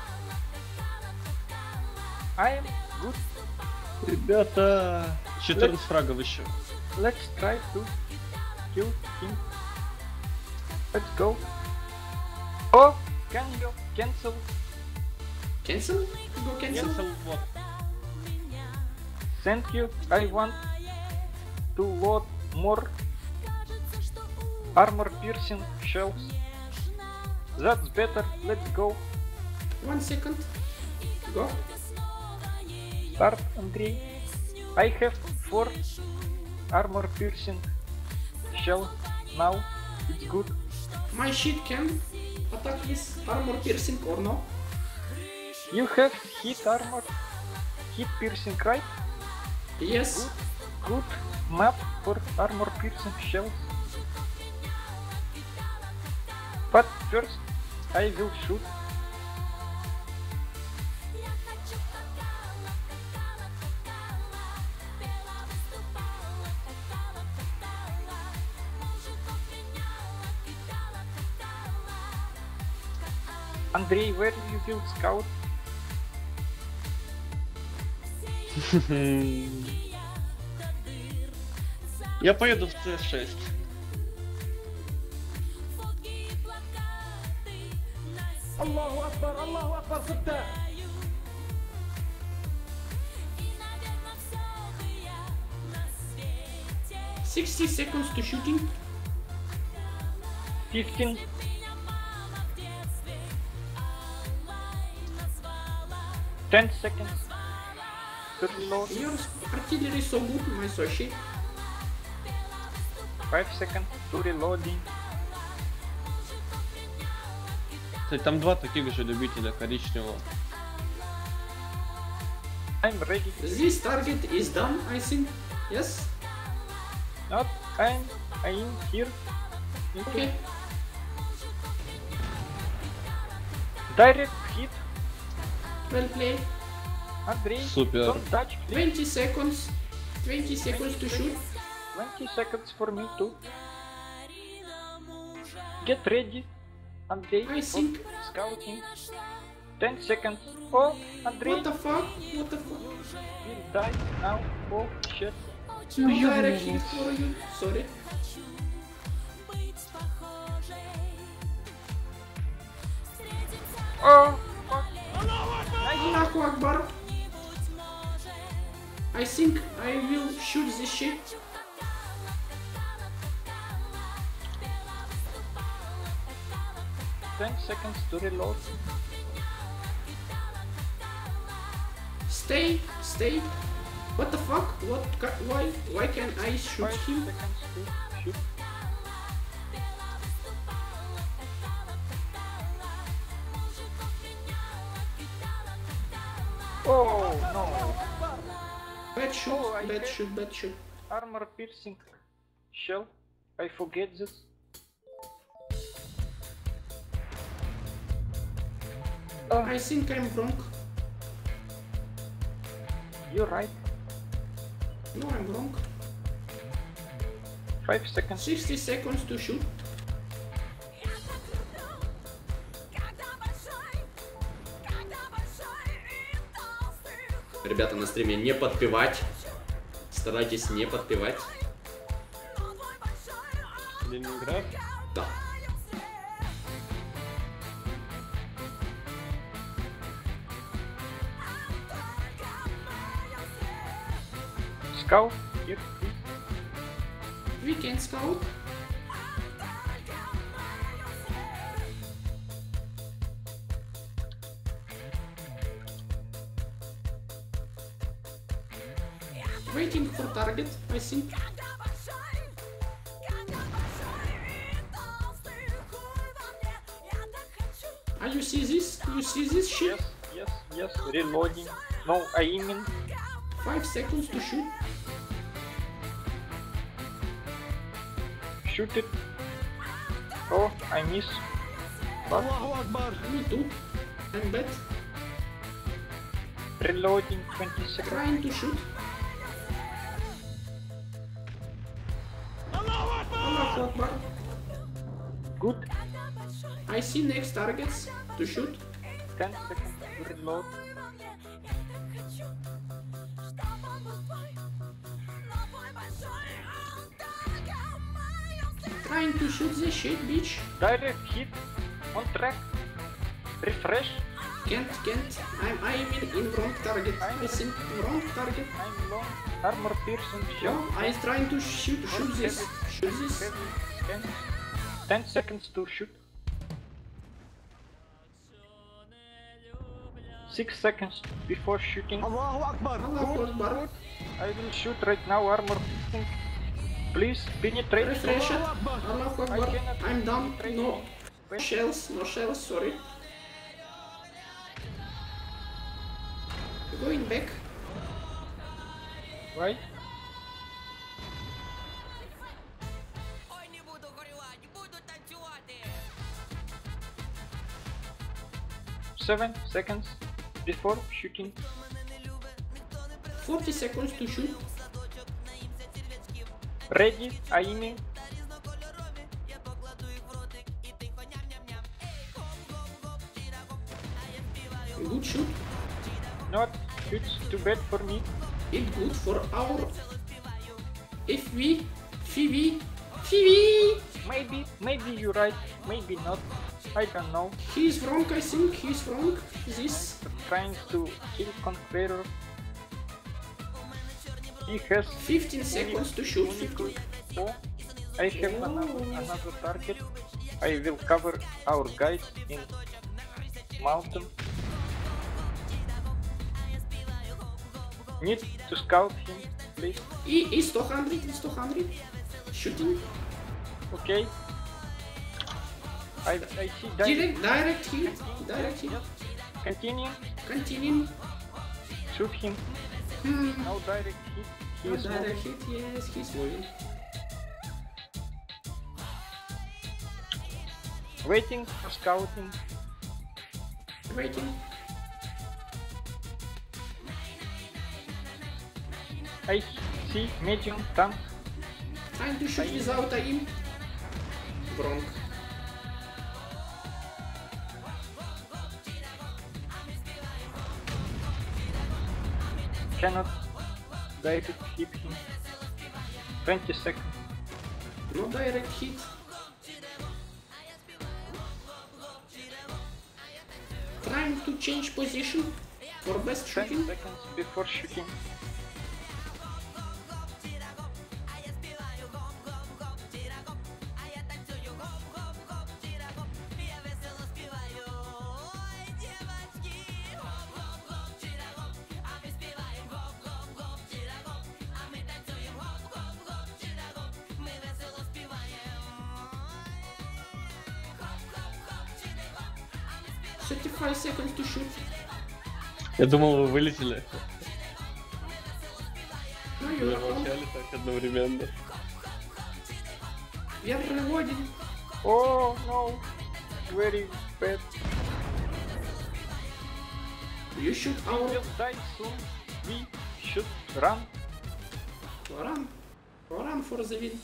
Speaker 1: I am good.
Speaker 3: Ребята! 14 фрагов еще.
Speaker 1: Let's try to kill him. Let's go. Oh, can you cancel?
Speaker 2: Cancel? Go cancel.
Speaker 3: Cancel, вот.
Speaker 1: Thank you. I want to load more armor piercing shells. That's better. Let's go.
Speaker 2: 1 second. Go.
Speaker 1: Start, Andrei. I have 4 armor piercing shells now. It's good.
Speaker 2: My shit can attack this armor piercing or no?
Speaker 1: You have hit armor, hit piercing, right?
Speaker 2: Yes.
Speaker 1: Good map for armor piercing shells. But first, I will shoot. Andrei, where you will scout?
Speaker 3: Я поеду в С6.
Speaker 6: الله أكبر الله أكبر صدق
Speaker 2: 60 seconds to shooting.
Speaker 1: 15. Ten seconds. To reload.
Speaker 2: Your artillery is so good, my Soshi.
Speaker 1: 5 seconds to reloading.
Speaker 3: Кстати, там два таких же любителя коричневого.
Speaker 1: I'm ready.
Speaker 2: This target is done, I think. Yes?
Speaker 1: Not I'm here. Into
Speaker 2: Okay.
Speaker 1: Direct hit.
Speaker 2: Well played.
Speaker 1: Andrei,
Speaker 3: Супер.
Speaker 1: don't touch, please.
Speaker 2: 20 seconds. 20 seconds to shoot.
Speaker 1: 20 seconds for me too. Get ready, Andrei,
Speaker 2: I
Speaker 1: for
Speaker 2: think.
Speaker 1: scouting. 10 seconds. Oh, Andrei
Speaker 2: What the fuck? What the fuck?
Speaker 1: will die now. Oh shit.
Speaker 2: Direct hit for you. Sorry.
Speaker 1: Oh, fuck.
Speaker 2: Allahu Akbar. I think I will shoot this shit.
Speaker 1: Ten seconds to reload.
Speaker 2: Stay, stay. What the fuck? Why can I shoot
Speaker 1: 5
Speaker 2: him?
Speaker 1: seconds to shoot. Oh no!
Speaker 2: Bad shoot,
Speaker 1: Oh, I
Speaker 2: bad
Speaker 1: hit.
Speaker 2: shoot, bad shoot.
Speaker 1: Armor piercing shell. I forget this.
Speaker 2: I think I'm wrong.
Speaker 1: You're right.
Speaker 2: No, I'm wrong.
Speaker 1: 5 seconds.
Speaker 2: 60 seconds to shoot. Ребята, на стриме не подпевать. Старайтесь не подпевать.
Speaker 3: Ленинград.
Speaker 2: Да.
Speaker 1: Scout. Here, please.
Speaker 2: Weekend scout. Waiting for target, I think. Ah, you see this? You see this shit?
Speaker 1: Yes. Reloading. No, aiming.
Speaker 2: 5 seconds to shoot.
Speaker 1: Shoot it. Oh, I miss. But
Speaker 2: Me too. I'm bad.
Speaker 1: reloading 20 seconds.
Speaker 2: Trying to shoot. Allahu Akbar.
Speaker 1: Good.
Speaker 2: I see next targets to shoot.
Speaker 1: 10 seconds to reload.
Speaker 2: Trying to shoot the shit, bitch.
Speaker 1: Direct hit. On track. Refresh.
Speaker 2: Can't. I'm aiming in wrong target. I think wrong target.
Speaker 1: I'm long. Armor piercing
Speaker 2: No,
Speaker 1: shell.
Speaker 2: I'm trying to shoot this. Shoot this.
Speaker 1: Heavy. 10 seconds to shoot. 6 seconds before shooting.
Speaker 2: Allahu Akbar.
Speaker 1: I will shoot right now. Armor piercing. Please penetrate.
Speaker 2: Refresh it. Allahu Akbar.
Speaker 1: cannot
Speaker 2: I'm done.
Speaker 1: penetrate.
Speaker 2: No shells. No shells. Sorry. Going back.
Speaker 1: Right?
Speaker 7: Ой, не буду горювати, буду танцювати.
Speaker 1: 7 seconds before shooting.
Speaker 2: 40 seconds to shoot.
Speaker 1: Ready, aiming.
Speaker 2: Good shoot.
Speaker 1: Not it's too bad for me.
Speaker 2: It's good for our FV.
Speaker 1: Maybe you're right. Maybe not. I don't know.
Speaker 2: He's wrong, I think. He's wrong. This.
Speaker 1: Trying to kill Conqueror. He has
Speaker 2: 15 seconds to shoot. 15.
Speaker 1: Oh, I have another target. I will cover our guys in mountain. Need to scout him, please.
Speaker 2: He's 200. He's 200. Shooting.
Speaker 1: Okay. I see
Speaker 2: Direct hit. Direct hit.
Speaker 1: Continue.
Speaker 2: Continue.
Speaker 1: Shoot him. No direct hit. He is
Speaker 2: Direct hit. Yes, he's moving.
Speaker 1: waiting for scouting.
Speaker 2: Waiting.
Speaker 1: I see medium tank.
Speaker 2: Trying to shoot without aim. Wrong.
Speaker 1: Cannot direct hit him. 20 seconds.
Speaker 2: No direct hit. Trying to change position for best
Speaker 1: 10
Speaker 2: shooting.
Speaker 1: seconds before shooting.
Speaker 2: Thirty-five seconds to shoot.
Speaker 3: Я думал, вы вылетели.
Speaker 2: No,
Speaker 3: Вы
Speaker 2: you're wrong.
Speaker 3: молчали так одновременно.
Speaker 2: We are reloading.
Speaker 1: Oh no! Very bad.
Speaker 2: You shoot
Speaker 1: We
Speaker 2: our
Speaker 1: will die soon. We should run.
Speaker 2: run. Run for the win.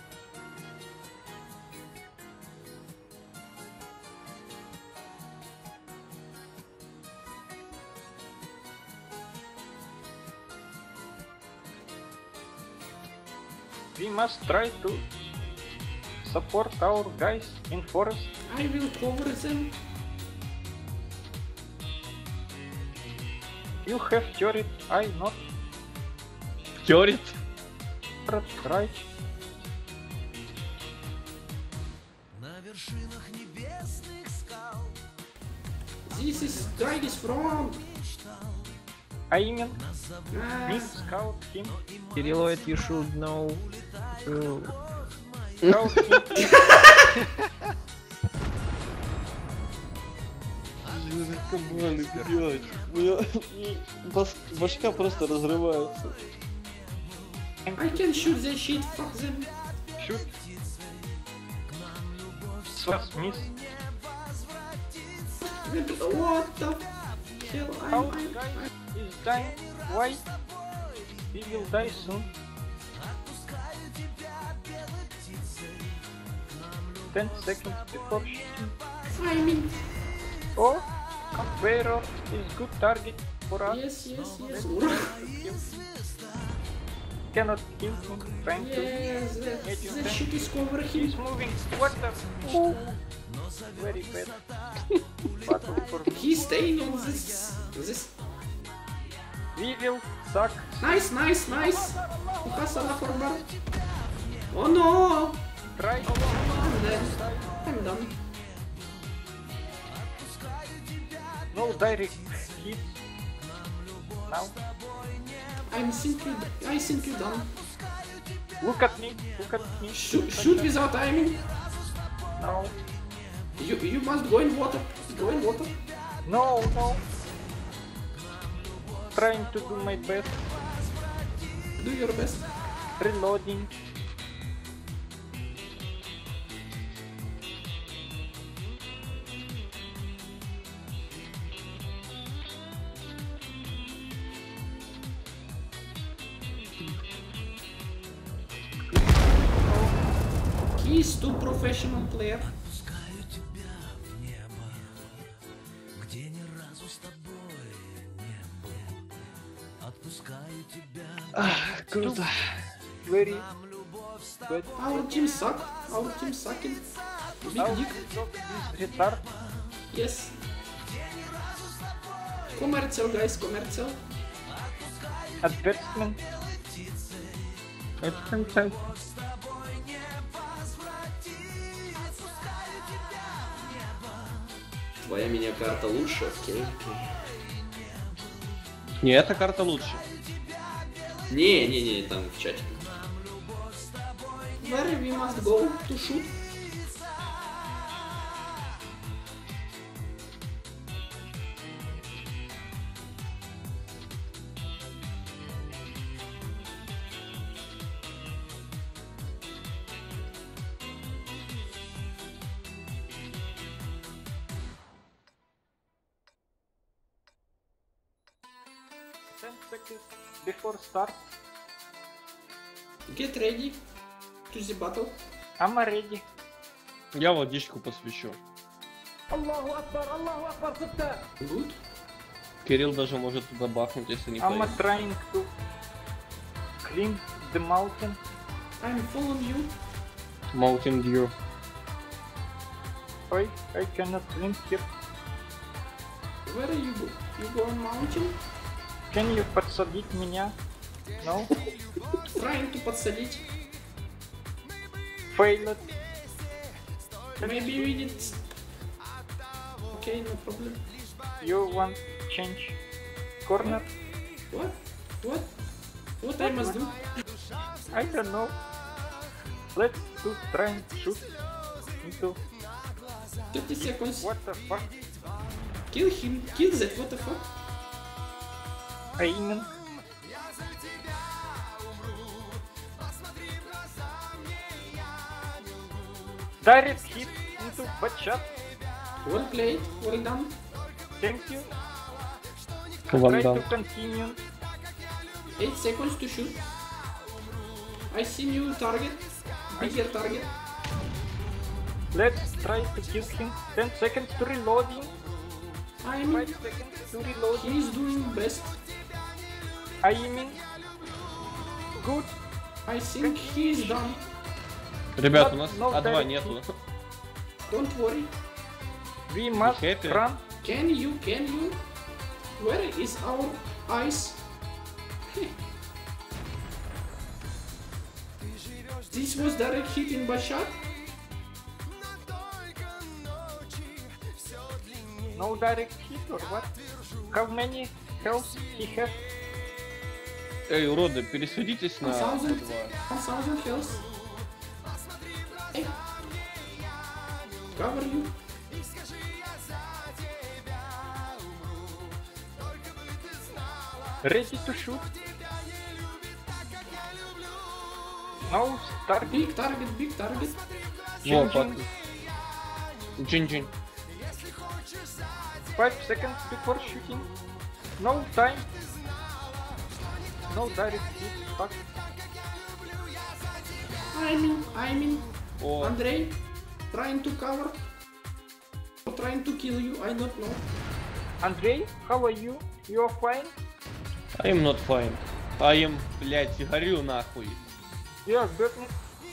Speaker 1: We must try to support our guys in forest.
Speaker 2: I will cover them.
Speaker 1: You have turret, I not
Speaker 3: Терит?
Speaker 1: right.
Speaker 2: This is guy is wrong.
Speaker 1: I mean,
Speaker 2: Ah,
Speaker 1: me scout him.
Speaker 4: Кириллоид, you should know.
Speaker 1: Scout him.
Speaker 3: Кабаны, блядь. У меня башка просто разрывается.
Speaker 2: I can shoot the shit. Fuck them.
Speaker 1: Shoot. Swap miss.
Speaker 2: What the hell?
Speaker 1: Our guy is dying. Why? We will die soon. 10 seconds before shooting.
Speaker 2: I mean,
Speaker 1: Oh, Conqueror is good target for us.
Speaker 2: yes, yes, yes.
Speaker 1: Cannot kill him. Trying to.
Speaker 2: Yes, the shit is cover
Speaker 1: He's
Speaker 2: him.
Speaker 1: moving. What the? Oh. Very bad. Battle for me.
Speaker 2: He's staying on this.
Speaker 1: We will suck.
Speaker 2: Nice, nice, nice. Hassan Akbar. Oh no!
Speaker 1: Try.
Speaker 2: I'm dead. I'm done.
Speaker 1: No direct hit. Now.
Speaker 2: I think you done.
Speaker 1: Look at me. Look at me.
Speaker 2: Shoot without aiming.
Speaker 1: No.
Speaker 2: You must go in water. Go in water.
Speaker 1: No, no. Trying to do my best.
Speaker 2: Do your best.
Speaker 1: Reloading.
Speaker 2: He's too professional player.
Speaker 7: Отпускаю тебя в небо, где ни разу с тобой не был. Отпускаю тебя.
Speaker 3: Круто.
Speaker 1: Very bad.
Speaker 2: Our team suck. Our team sucking. Big
Speaker 1: Our
Speaker 2: dick.
Speaker 1: dog is retard.
Speaker 2: Yes. Commercial guys, commercial.
Speaker 1: Advertisement. Advertisement.
Speaker 2: Твоя меня карта лучше, окей.
Speaker 3: Не, эта карта лучше.
Speaker 2: Не, там в чате. Where we must go to shoot?
Speaker 1: 10 seconds before start.
Speaker 2: Get ready to the battle.
Speaker 1: I'm ready.
Speaker 3: Я водичку посвящу.
Speaker 6: الله أكبر الله أكبر 6.
Speaker 2: Good.
Speaker 3: Кирилл даже может туда бахнуть, если не
Speaker 1: I'm
Speaker 3: поедет.
Speaker 1: trying to climb the mountain.
Speaker 2: I'm following you.
Speaker 3: Mountain Dew.
Speaker 1: Ой, I cannot swim here.
Speaker 2: Where you go? You go on mountain?
Speaker 1: Can you подсадить меня? No?
Speaker 2: Trying to подсадить.
Speaker 1: Failed.
Speaker 2: Maybe we need... Okay, no problem.
Speaker 1: You want change corner?
Speaker 2: What? What? What I must do?
Speaker 1: I don't know. Let's do try and shoot into
Speaker 2: 30 seconds.
Speaker 1: what the fuck?
Speaker 2: Kill him. Kill that. What the fuck?
Speaker 1: Aiming. Direct hit into butshot.
Speaker 2: Well played. Well done.
Speaker 1: Thank you.
Speaker 3: Ван
Speaker 1: Try
Speaker 3: Дам.
Speaker 1: to continue.
Speaker 2: 8 seconds to shoot. I see new target. Bigger target.
Speaker 1: Let's try to kill him. 10 seconds to reloading.
Speaker 2: Aiming.
Speaker 1: 5 seconds to reloading.
Speaker 2: He is doing best.
Speaker 1: Aiming. Good.
Speaker 2: I think he is done.
Speaker 3: Ребят, у нас
Speaker 1: No
Speaker 3: А2
Speaker 1: direct
Speaker 3: нету.
Speaker 2: Don't worry.
Speaker 1: We must
Speaker 3: happy?
Speaker 1: run.
Speaker 2: Can you? Where is our ice? This was direct hit in Bashar?
Speaker 1: No direct hit or what? How many health he have?
Speaker 3: Эй, уроды, пересадитесь на
Speaker 2: 1000
Speaker 3: А2.
Speaker 2: 1000 health. Hey. Cover you.
Speaker 1: Ready to shoot. No start.
Speaker 2: Big target, big target.
Speaker 3: Во,
Speaker 1: Changing.
Speaker 3: пак. Джин-джин.
Speaker 1: 5 seconds before shooting. No time. No direct hit. Fuck.
Speaker 2: I'm in.
Speaker 3: О,
Speaker 2: Andrei, trying to cover. Or trying to kill you, I don't know.
Speaker 1: Andrei, how are you? You are fine?
Speaker 3: I am not fine. I am, блять, горю нахуй.
Speaker 1: You are burning.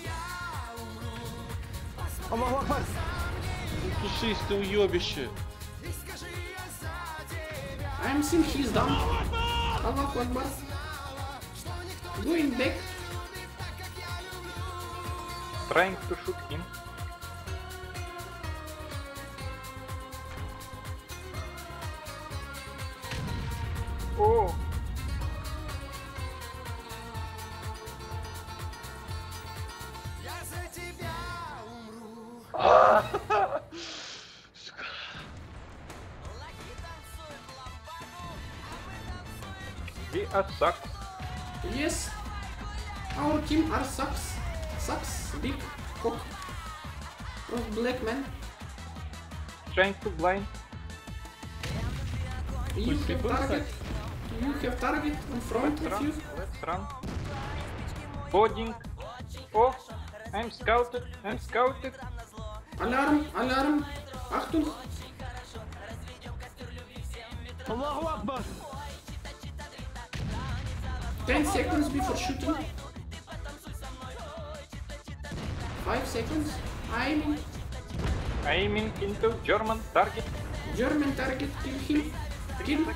Speaker 6: الله أكبر.
Speaker 3: Тушись ты, уебище.
Speaker 2: I'm think he's done. Allahu Akbar. Going back.
Speaker 1: Trying to shoot him. Oh. We are sucked.
Speaker 2: Yes. Our team are sucks. Sucks. Big cock. Of black man.
Speaker 1: Trying to blind.
Speaker 2: You
Speaker 3: Push
Speaker 2: have
Speaker 3: people
Speaker 2: target. You have target in front
Speaker 1: Let's
Speaker 2: of you.
Speaker 1: run. Let's run. Loading. Oh, I'm scouted. I'm scouted.
Speaker 2: Alarm. Alarm. Achtung.
Speaker 6: الله أكبر.
Speaker 2: 10 seconds before shooting. 5 seconds. I'm
Speaker 1: Aiming into German target.
Speaker 2: German target. Kill him. Kill.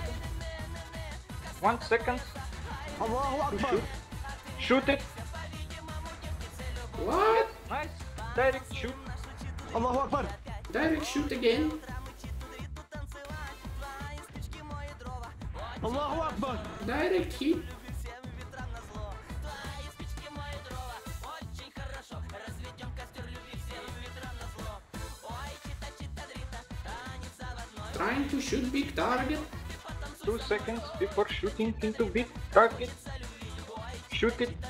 Speaker 1: 1 second.
Speaker 6: الله أكبر.
Speaker 1: Shoot it.
Speaker 2: What?
Speaker 1: Nice. Direct shoot.
Speaker 6: الله أكبر.
Speaker 2: Direct shoot again.
Speaker 6: الله أكبر.
Speaker 2: Direct hit. Trying to shoot big target.
Speaker 1: 2 seconds before shooting into big target. Shoot it.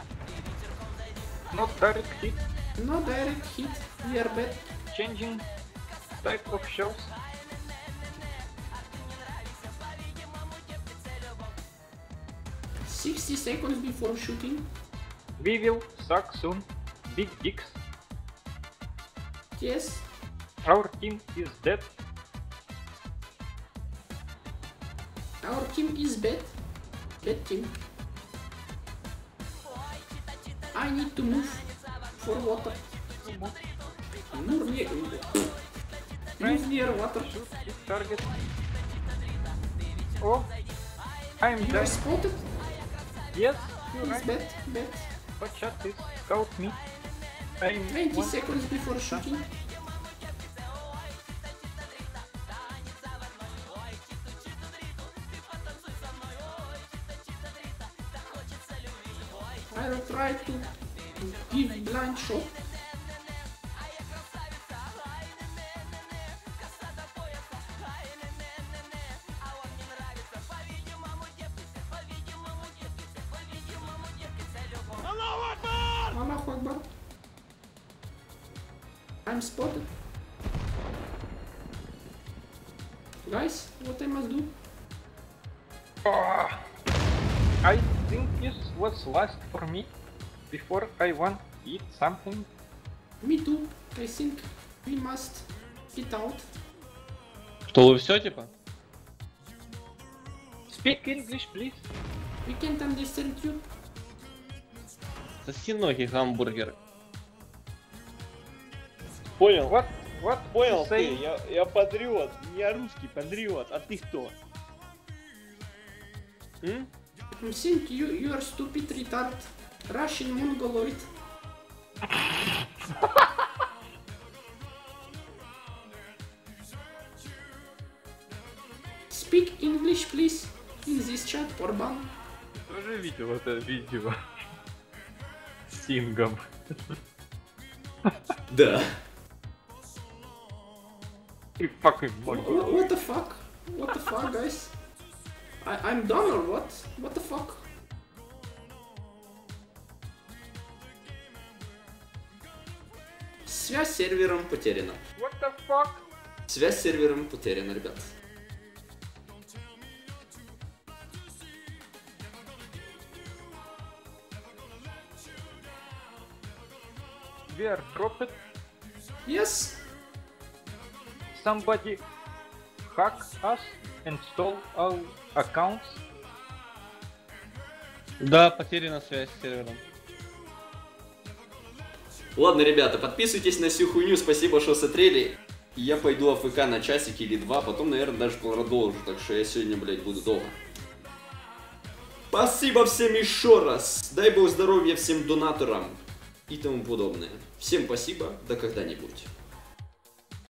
Speaker 1: Not direct hit.
Speaker 2: No direct hit. We are bad.
Speaker 1: Changing type of shells.
Speaker 2: 60 seconds before shooting.
Speaker 1: We will suck soon. Big dicks.
Speaker 2: Yes.
Speaker 1: Our team is dead.
Speaker 2: Our team is bad. Bad team. I need to move for water. Move near water.
Speaker 1: Hit target. Oh, I'm
Speaker 2: You are
Speaker 1: dead.
Speaker 2: spotted.
Speaker 1: Yes, you're
Speaker 2: It's
Speaker 1: right.
Speaker 2: bad. Bad.
Speaker 1: But shot this. Scout me. I'm
Speaker 2: 20
Speaker 1: one.
Speaker 2: seconds before shooting. I will try to give blind shot. Allahu Akbar. I'm spotted. Guys, what I must do?
Speaker 1: I think this was last for me. Before I want to eat something.
Speaker 2: Me too. I think we must get out.
Speaker 3: Что, вы все, типа?
Speaker 1: Speak English, please.
Speaker 2: We can't understand you.
Speaker 3: Сосиногий гамбургер. Понял?
Speaker 1: What?
Speaker 3: Понял
Speaker 1: you
Speaker 3: ты,
Speaker 1: say?
Speaker 3: я патриот, я русский патриот, а ты кто? М?
Speaker 2: I think you are stupid retard. Russian Mongoloid. Speak English, please, in this chat, Orban.
Speaker 1: Тоже видел это видео с Сингом.
Speaker 2: Да.
Speaker 1: И fucking
Speaker 2: What the fuck? What the fuck, guys? I'm done or what? What the fuck? Связь с сервером потеряна.
Speaker 1: What the fuck?
Speaker 2: Связь с сервером потеряна, ребят.
Speaker 1: We are dropped.
Speaker 2: Yes.
Speaker 1: Somebody hack us and stole our accounts.
Speaker 3: Да, потеряна связь с сервером.
Speaker 2: Ладно, ребята, подписывайтесь на всю хуйню, спасибо, что смотрели. Я пойду АФК на часик или два, потом, наверное, даже продолжу, так что я сегодня, блядь, буду долго. Спасибо всем еще раз, дай бог здоровья всем донаторам и тому подобное. Всем спасибо, до когда-нибудь.